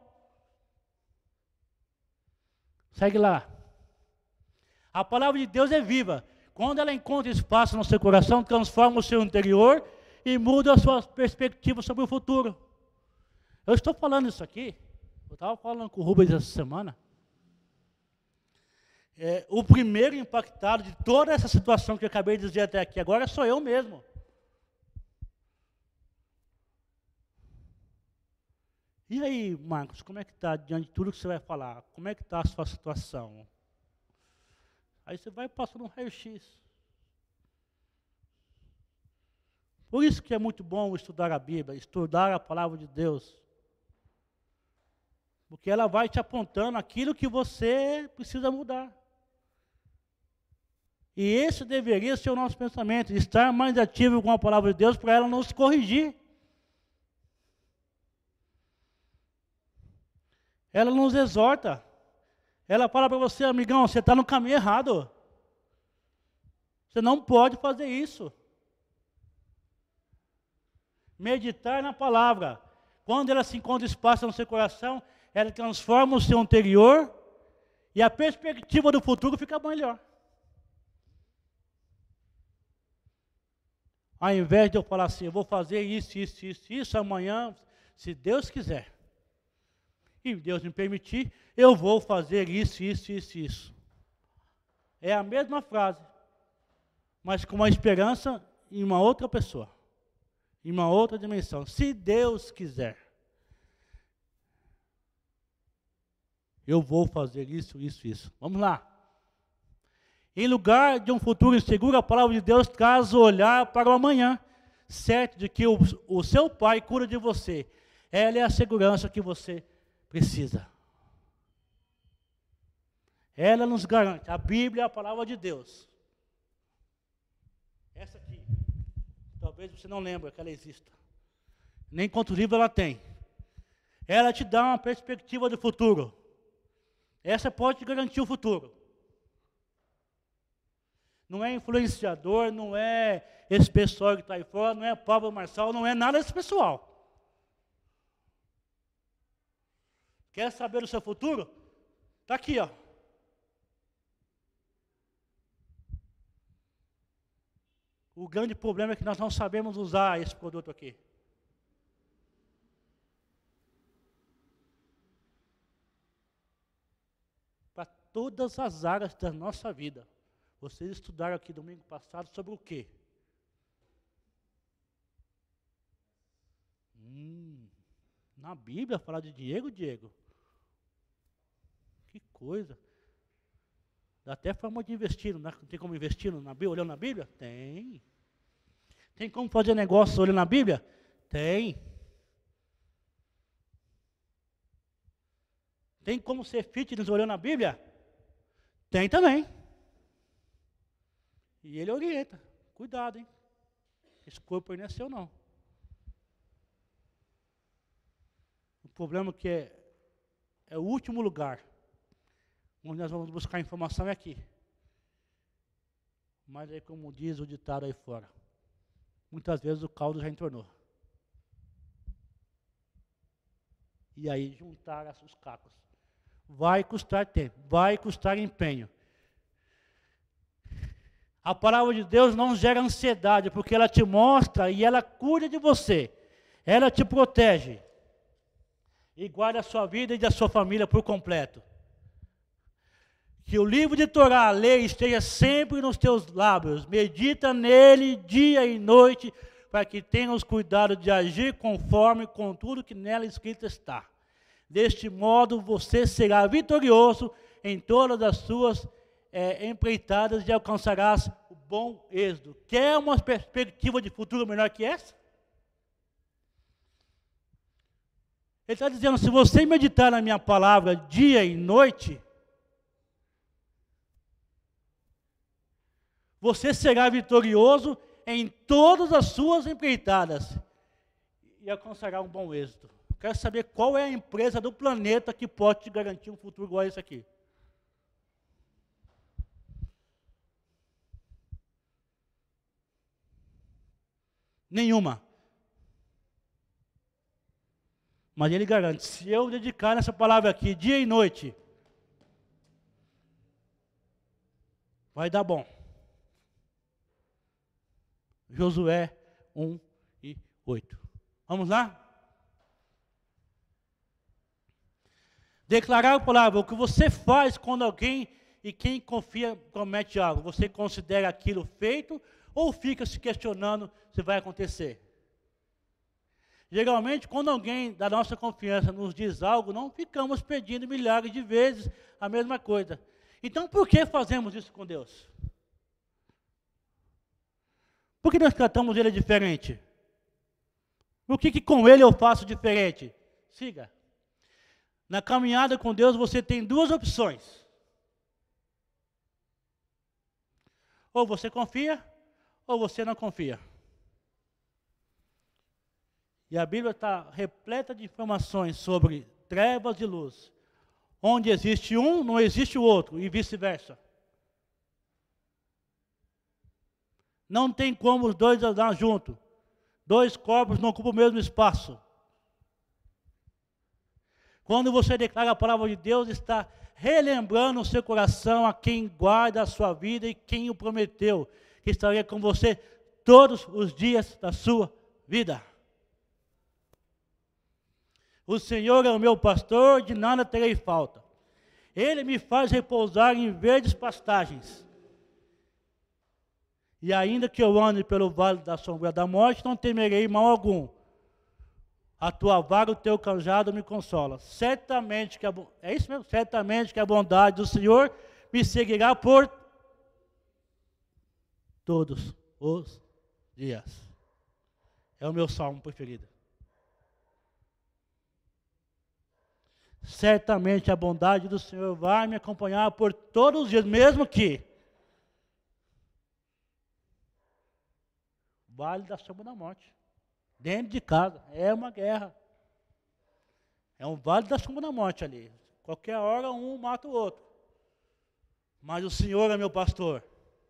Segue lá. A palavra de Deus é viva. Quando ela encontra espaço no seu coração, transforma o seu interior e muda a sua perspectiva sobre o futuro. Eu estou falando isso aqui, eu estava falando com o Rubens essa semana. É, o primeiro impactado de toda essa situação que eu acabei de dizer até aqui agora sou eu mesmo. E aí, Marcos, como é que está, diante de tudo que você vai falar? Como é que está a sua situação? Aí você vai passando um raio-x. Por isso que é muito bom estudar a Bíblia, estudar a palavra de Deus. Porque ela vai te apontando aquilo que você precisa mudar. E esse deveria ser o nosso pensamento, estar mais ativo com a palavra de Deus para ela nos corrigir. Ela nos exorta. Ela fala para você, amigão, você está no caminho errado. Você não pode fazer isso. Meditar na palavra. Quando ela se encontra espaço no seu coração, ela transforma o seu interior e a perspectiva do futuro fica melhor. Ao invés de eu falar assim, eu vou fazer isso, isso, isso, isso, amanhã, se Deus quiser. E Deus me permitir, eu vou fazer isso, isso, isso, isso. É a mesma frase, mas com uma esperança em uma outra pessoa, em uma outra dimensão. Se Deus quiser, eu vou fazer isso, isso, isso. Vamos lá. Em lugar de um futuro inseguro, a palavra de Deus traz o olhar para o amanhã, certo de que o, o seu Pai cuida de você. Ela é a segurança que você precisa. Ela nos garante. A Bíblia é a palavra de Deus. Essa aqui, talvez você não lembre que ela exista. Nem quanto livro ela tem. Ela te dá uma perspectiva do futuro. Essa pode te garantir o futuro. Não é influenciador, não é esse pessoal que está aí fora, não é Pablo Marçal, não é nada desse pessoal. Quer saber o seu futuro? Está aqui, ó. O grande problema é que nós não sabemos usar esse produto aqui. Para todas as áreas da nossa vida. Vocês estudaram aqui domingo passado sobre o quê? Hum, na Bíblia fala de dinheiro, Diego? Que coisa. Dá até forma de investir, não tem como investir na Bíblia, olhando na Bíblia? Tem. Tem como fazer negócio olhando na Bíblia? Tem. Tem como ser fitness olhando na Bíblia? Tem também. E ele orienta. Cuidado, hein? Esse corpo aí não é seu, não. O problema é que é, é o último lugar onde nós vamos buscar informação é aqui. Mas é como diz o ditado aí fora. Muitas vezes o caldo já entornou. E aí juntar os cacos. Vai custar tempo, vai custar empenho. A palavra de Deus não gera ansiedade, porque ela te mostra e ela cuida de você. Ela te protege. E guarda a sua vida e da sua família por completo. Que o livro de Torá, a lei, esteja sempre nos teus lábios. Medita nele dia e noite, para que tenhas cuidado de agir conforme com tudo que nela escrito está. Deste modo, você será vitorioso em todas as suas é, empreitadas e alcançarás o bom êxito. Quer uma perspectiva de futuro melhor que essa? Ele está dizendo, se você meditar na minha palavra dia e noite, você será vitorioso em todas as suas empreitadas e alcançará um bom êxito. Quero saber qual é a empresa do planeta que pode te garantir um futuro igual a esse aqui. Nenhuma. Mas ele garante, se eu dedicar nessa palavra aqui, dia e noite, vai dar bom. Josué um e oito. Vamos lá? Declarar a palavra, o que você faz quando alguém e quem confia promete algo, você considera aquilo feito ou fica se questionando se vai acontecer? Geralmente, quando alguém da nossa confiança nos diz algo, não ficamos pedindo milhares de vezes a mesma coisa. Então, por que fazemos isso com Deus? Por que nós tratamos ele diferente? O que, que com ele eu faço diferente? Siga. Na caminhada com Deus você tem duas opções. Ou você confia, ou você não confia. E a Bíblia está repleta de informações sobre trevas e luz. Onde existe um, não existe o outro, e vice-versa. Não tem como os dois andar juntos. Dois corpos não ocupam o mesmo espaço. Quando você declara a palavra de Deus, está relembrando o seu coração a quem guarda a sua vida e quem o prometeu, que estaria com você todos os dias da sua vida. O Senhor é o meu pastor, de nada terei falta. Ele me faz repousar em verdes pastagens. E ainda que eu ande pelo vale da sombra da morte, não temerei mal algum. A tua vara e o teu cajado me consola. Certamente que a, é isso mesmo? Certamente que a bondade do Senhor me seguirá por todos os dias. É o meu salmo preferido. Certamente a bondade do Senhor vai me acompanhar por todos os dias, mesmo que vale da sombra da morte. Dentro de casa, é uma guerra. É um vale da sombra da morte ali. Qualquer hora um mata o outro. Mas o Senhor é meu pastor.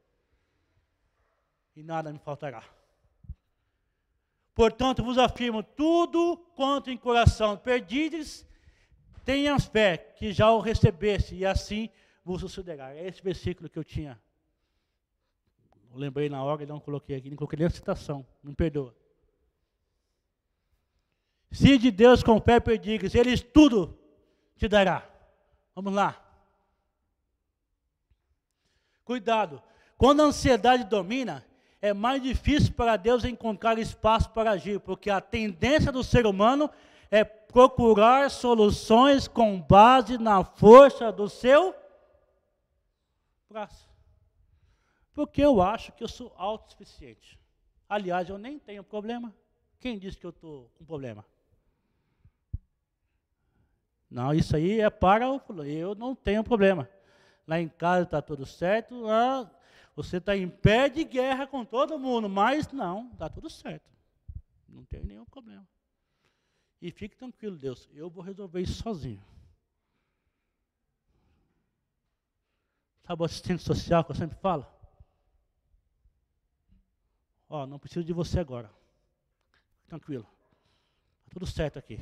E nada me faltará. Portanto, vos afirmo, tudo quanto em coração perdides, tenham fé que já o recebesse, e assim vos sucederá. É esse versículo que eu tinha. Eu lembrei na hora e não coloquei aqui, não coloquei nem a citação, me perdoa. Se de Deus com fé perdigas, Ele tudo te dará. Vamos lá. Cuidado. Quando a ansiedade domina, é mais difícil para Deus encontrar espaço para agir, porque a tendência do ser humano é procurar soluções com base na força do seu braço. Porque eu acho que eu sou autossuficiente. Aliás, eu nem tenho problema. Quem disse que eu estou com problema? Não, isso aí é para o... Eu não tenho problema. Lá em casa está tudo certo. Ah, você está em pé de guerra com todo mundo. Mas não, está tudo certo. Não tem nenhum problema. E fique tranquilo, Deus. Eu vou resolver isso sozinho. Sabe o assistente social que eu sempre falo? Ó, não preciso de você agora. Tranquilo. Tá tudo certo aqui.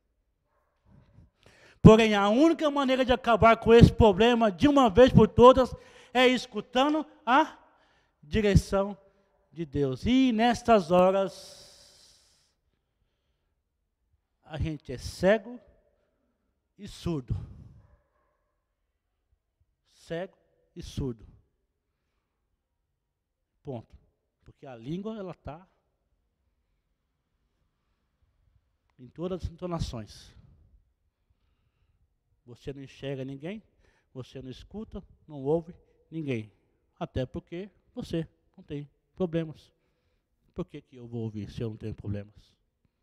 Porém, a única maneira de acabar com esse problema de uma vez por todas é escutando a direção de Deus. E nestas horas, a gente é cego e surdo. Cego e surdo. Ponto. Porque a língua, ela está em todas as entonações. Você não enxerga ninguém, você não escuta, não ouve ninguém. Até porque você não tem problemas. Por que que eu vou ouvir se eu não tenho problemas?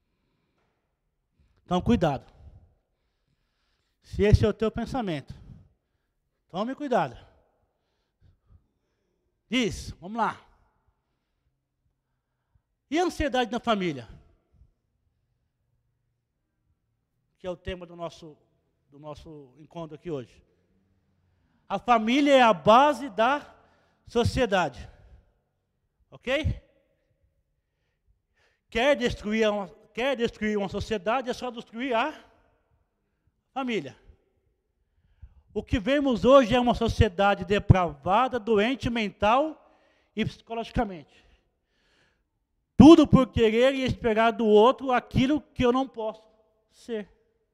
Então, cuidado. Se esse é o teu pensamento, tome cuidado. Diz, vamos lá. E a ansiedade na família? Que é o tema do nosso, do nosso encontro aqui hoje. A família é a base da sociedade. Ok? Quer destruir uma, quer destruir uma sociedade, é só destruir a família. O que vemos hoje é uma sociedade depravada, doente mental e psicologicamente. Tudo por querer e esperar do outro aquilo que eu não posso ser.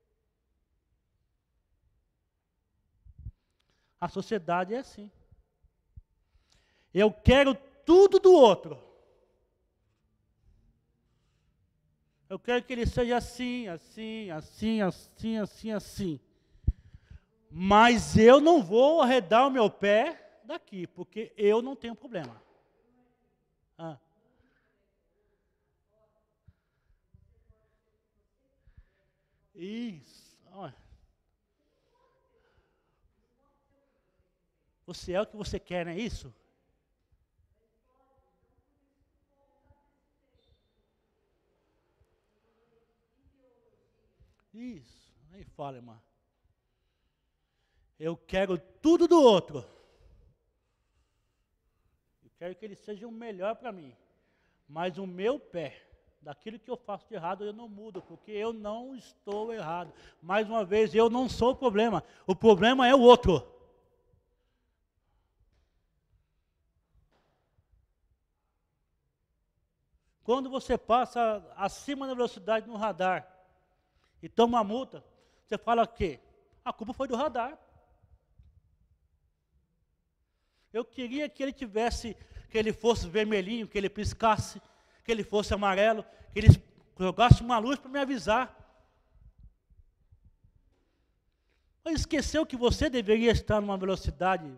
A sociedade é assim. Eu quero tudo do outro. Eu quero que ele seja assim, assim, assim, assim, assim, assim. Mas eu não vou arredar o meu pé daqui, porque eu não tenho problema. Ah. Isso. Olha. Você é o que você quer, não é isso? Isso. Aí fala, irmã. Eu quero tudo do outro. Eu quero que ele seja o melhor para mim. Mas o meu pé, daquilo que eu faço de errado, eu não mudo, porque eu não estou errado. Mais uma vez, eu não sou o problema. O problema é o outro. Quando você passa acima da velocidade no radar e toma uma multa, você fala o quê? A culpa foi do radar. Eu queria que ele tivesse, que ele fosse vermelhinho, que ele piscasse, que ele fosse amarelo, que ele jogasse uma luz para me avisar. Mas esqueceu que você deveria estar numa velocidade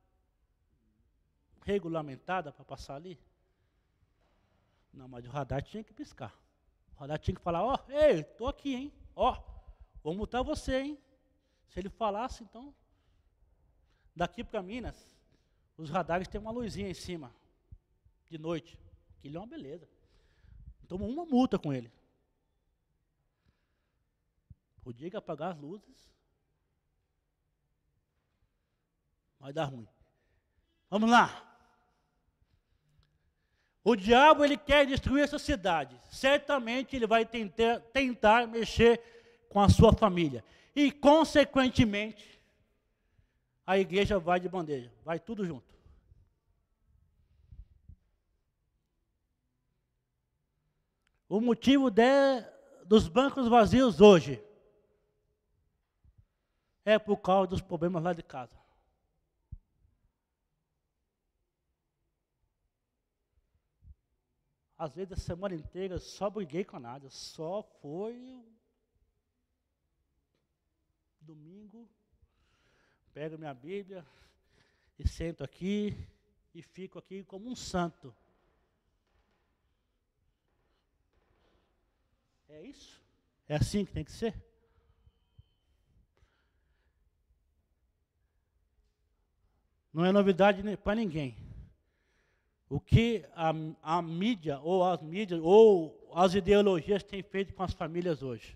regulamentada para passar ali? Não, mas o radar tinha que piscar. O radar tinha que falar, ó, oh, ei, estou aqui, hein? Ó, oh, vou multar você, hein? Se ele falasse, então, daqui para Minas, os radares têm uma luzinha em cima, de noite. Aquilo é uma beleza. Toma uma multa com ele. Podia apagar as luzes. Vai dar ruim. Vamos lá. O diabo, ele quer destruir a sociedade. Certamente ele vai tentar, tentar mexer com a sua família. E, consequentemente, a igreja vai de bandeja. Vai tudo junto. O motivo de, dos bancos vazios hoje é por causa dos problemas lá de casa. Às vezes, a semana inteira, só briguei com nada. Só foi domingo, pego minha Bíblia e sento aqui e fico aqui como um santo. É isso? É assim que tem que ser? Não é novidade para ninguém. O que a, a mídia, ou as mídias, ou as ideologias têm feito com as famílias hoje.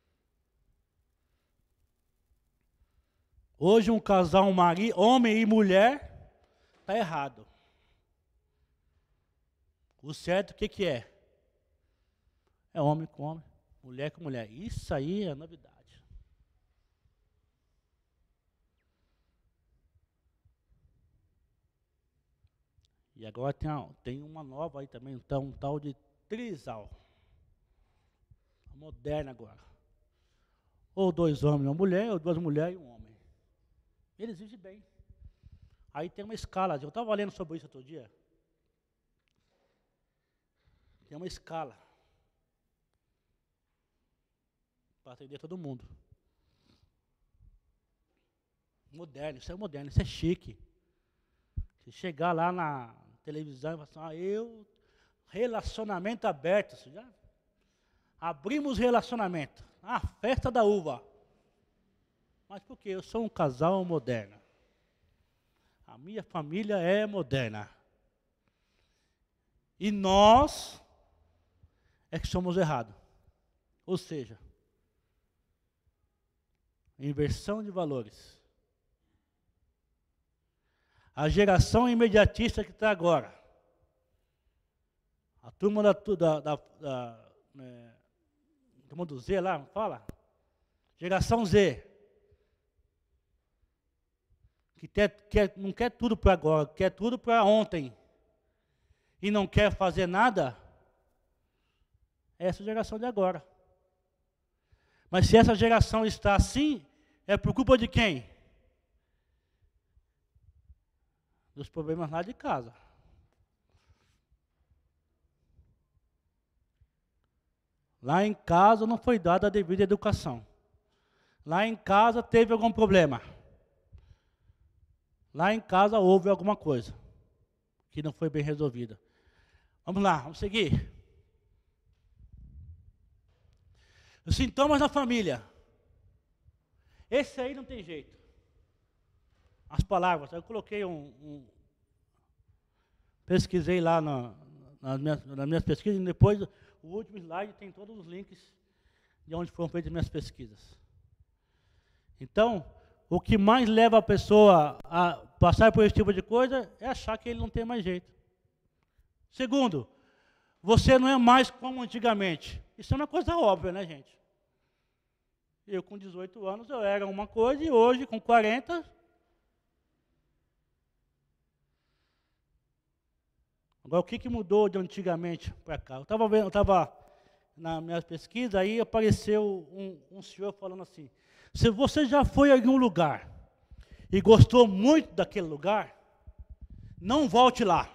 Hoje um casal, um marido, homem e mulher, está errado. O certo o que, que é? É homem com homem, mulher com mulher. Isso aí é novidade. E agora tem, a, tem uma nova aí também, então, um tal de trisal. Moderna agora. Ou dois homens e uma mulher, ou duas mulheres e um homem. Eles vivem bem. Aí tem uma escala, eu estava lendo sobre isso outro dia. Tem uma escala para atender todo mundo. Moderno, isso é moderno, isso é chique. Se chegar lá na televisão e falar assim, ah, eu, relacionamento aberto, você já abrimos relacionamento, a festa da uva. Mas por quê? Eu sou um casal moderno. A minha família é moderna. E nós é que somos errados. Ou seja, inversão de valores. A geração imediatista que está agora. A turma da, da, da, da é, turma do Z lá, fala? Geração Z. Que quer, quer, não quer tudo para agora, quer tudo para ontem. E não quer fazer nada. Essa geração de agora. Mas se essa geração está assim, é por culpa de quem? Dos problemas lá de casa. Lá em casa não foi dada a devida educação. Lá em casa teve algum problema. Lá em casa houve alguma coisa que não foi bem resolvida. Vamos lá, vamos seguir. Os sintomas da família. Esse aí não tem jeito. As palavras, eu coloquei um... um pesquisei lá na, nas, minhas, nas minhas pesquisas, e depois o último slide tem todos os links de onde foram feitas as minhas pesquisas. Então, o que mais leva a pessoa a passar por esse tipo de coisa é achar que ele não tem mais jeito. Segundo, você não é mais como antigamente. Isso é uma coisa óbvia, né, gente? Eu com dezoito anos, eu era uma coisa, e hoje, com quarenta... Agora, o que, que mudou de antigamente para cá? Eu estava vendo, eu estava na minha pesquisa, aí apareceu um, um senhor falando assim, se você já foi a algum lugar e gostou muito daquele lugar, não volte lá.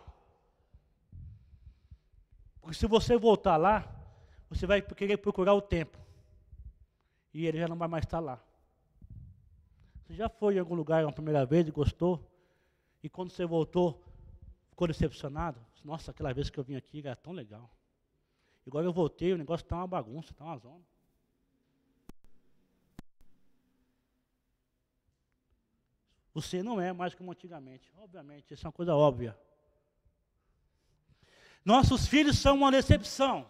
Porque se você voltar lá, você vai querer procurar o tempo. E ele já não vai mais estar lá. Você já foi em algum lugar uma primeira vez e gostou, e quando você voltou, ficou decepcionado? Nossa, aquela vez que eu vim aqui era tão legal. Agora eu voltei, o negócio está uma bagunça, está uma zona. Você não é mais como antigamente. Obviamente, isso é uma coisa óbvia. Nossos filhos são uma decepção.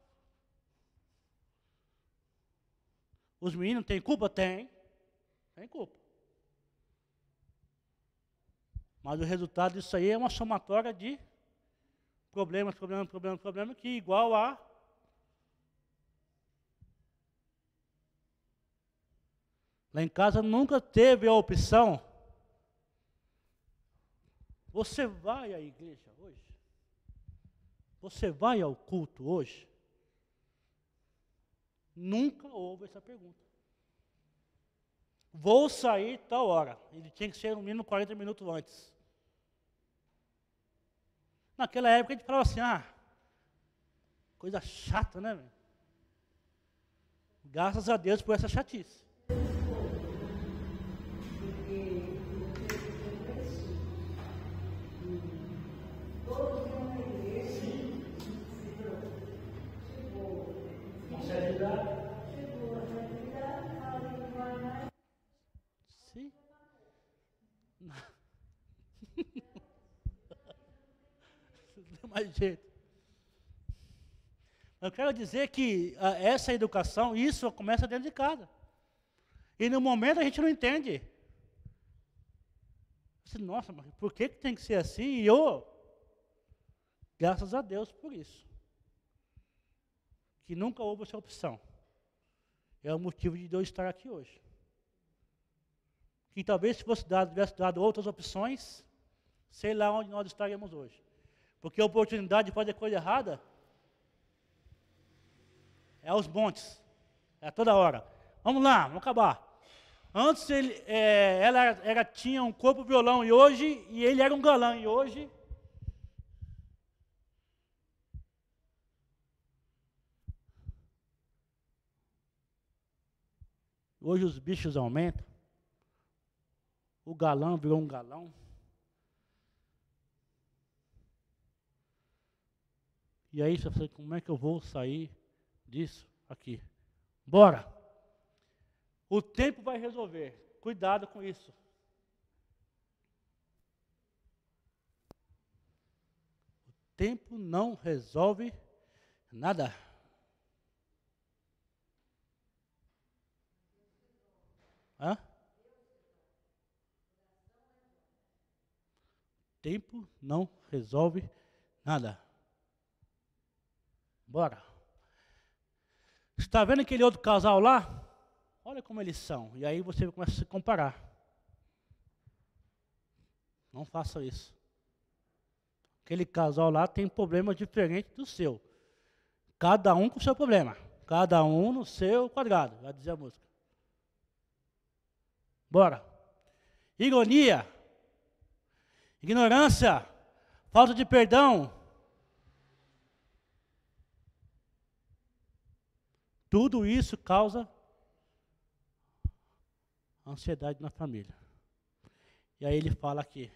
Os meninos têm culpa? Tem. Tem culpa. Mas o resultado disso aí é uma somatória de problemas, problemas, problemas, problemas, que é igual a lá em casa nunca teve a opção. Você vai à igreja hoje? Você vai ao culto hoje? Nunca houve essa pergunta. Vou sair tal hora. Ele tinha que ser no mínimo quarenta minutos antes. Naquela época a gente falava assim, ah, coisa chata, né, velho? Graças a Deus por essa chatice. Sim. Não tem mais jeito. Eu quero dizer que a, essa educação, isso começa dentro de casa. E no momento a gente não entende. Nossa, mas por que, que tem que ser assim? E eu, graças a Deus por isso. Que nunca houve essa opção. É o motivo de eu estar aqui hoje. Que talvez se fosse dado, tivesse dado outras opções, sei lá onde nós estaríamos hoje. Porque a oportunidade de fazer coisa errada é aos montes. É toda hora. Vamos lá, vamos acabar. Antes ele, é, ela era, era, tinha um corpo violão e hoje, e ele era um galã e hoje. Hoje os bichos aumentam. O galã virou um galão. E aí você fala, como é que eu vou sair disso aqui? Bora! O tempo vai resolver. Cuidado com isso. O tempo não resolve nada. Hã? Tempo não resolve nada. Bora. Está vendo aquele outro casal lá? Olha como eles são. E aí você começa a se comparar. Não faça isso. Aquele casal lá tem problemas diferentes do seu. Cada um com o seu problema. Cada um no seu quadrado, já dizia a música. Bora. Ironia. Ignorância. Falta de perdão. Tudo isso causa ansiedade na família. E aí ele fala aqui.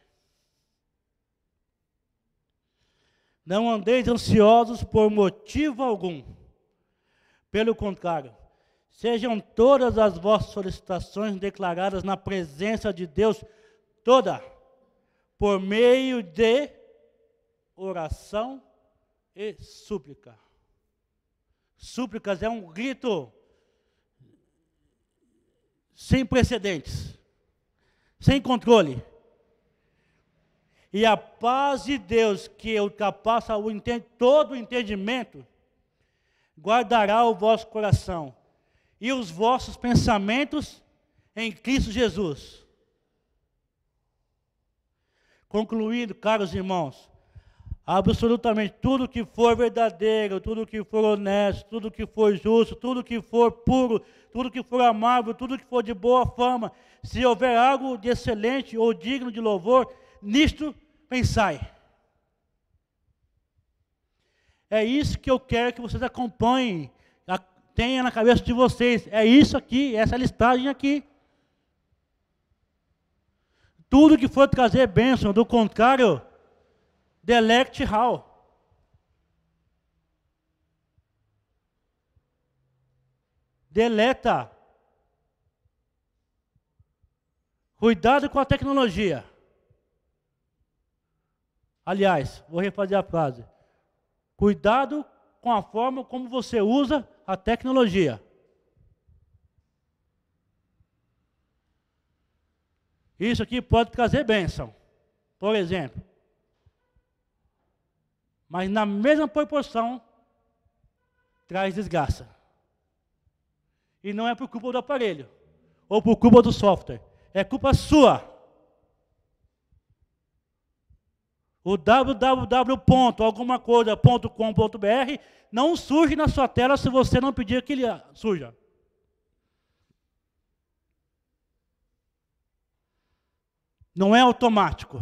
Não andeis ansiosos por motivo algum. Pelo contrário, sejam todas as vossas solicitações declaradas na presença de Deus toda, por meio de oração e súplica. Súplicas é um grito sem precedentes, sem controle. E a paz de Deus, que ultrapassa o ente- todo o entendimento, guardará o vosso coração e os vossos pensamentos em Cristo Jesus. Concluindo, caros irmãos, absolutamente tudo que for verdadeiro, tudo que for honesto, tudo que for justo, tudo que for puro, tudo que for amável, tudo que for de boa fama, se houver algo de excelente ou digno de louvor, nisto pensai. É isso que eu quero que vocês acompanhem, tenha na cabeça de vocês. É isso aqui, essa listagem aqui. Tudo que for trazer bênção, do contrário, delete how. Deleta. Cuidado com a tecnologia. Aliás, vou refazer a frase. Cuidado com a forma como você usa a tecnologia. Isso aqui pode trazer bênção, por exemplo. Mas na mesma proporção, traz desgraça. E não é por culpa do aparelho, ou por culpa do software. É culpa sua. O www ponto alguma coisa ponto com ponto br não surge na sua tela se você não pedir que ele surja. Não é automático.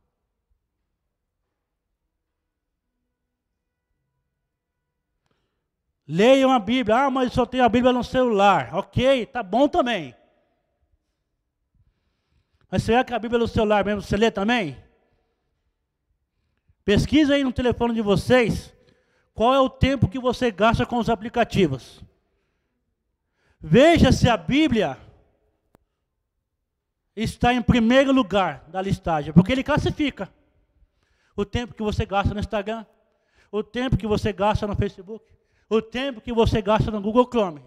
Leiam a Bíblia. Ah, mas só tem a Bíblia no celular. Ok, tá bom também. Mas será que a Bíblia no celular mesmo você lê também? Pesquisa aí no telefone de vocês qual é o tempo que você gasta com os aplicativos. Veja se a Bíblia está em primeiro lugar da listagem, porque ele classifica o tempo que você gasta no Instagram, o tempo que você gasta no Facebook, o tempo que você gasta no Google Chrome.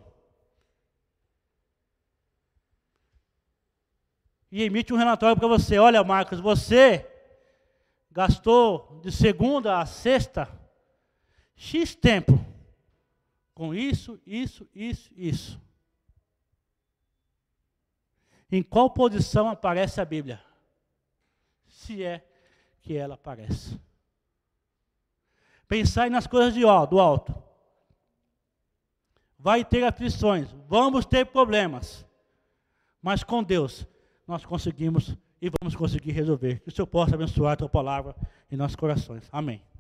E emite um relatório para você. Olha, Marcos, você gastou de segunda a sexta X tempo com isso, isso, isso, isso. Em qual posição aparece a Bíblia? Se é que ela aparece. Pensai nas coisas de, ó, do alto. Vai ter aflições, vamos ter problemas. Mas com Deus nós conseguimos e vamos conseguir resolver. Que o Senhor possa abençoar a tua palavra em nossos corações. Amém.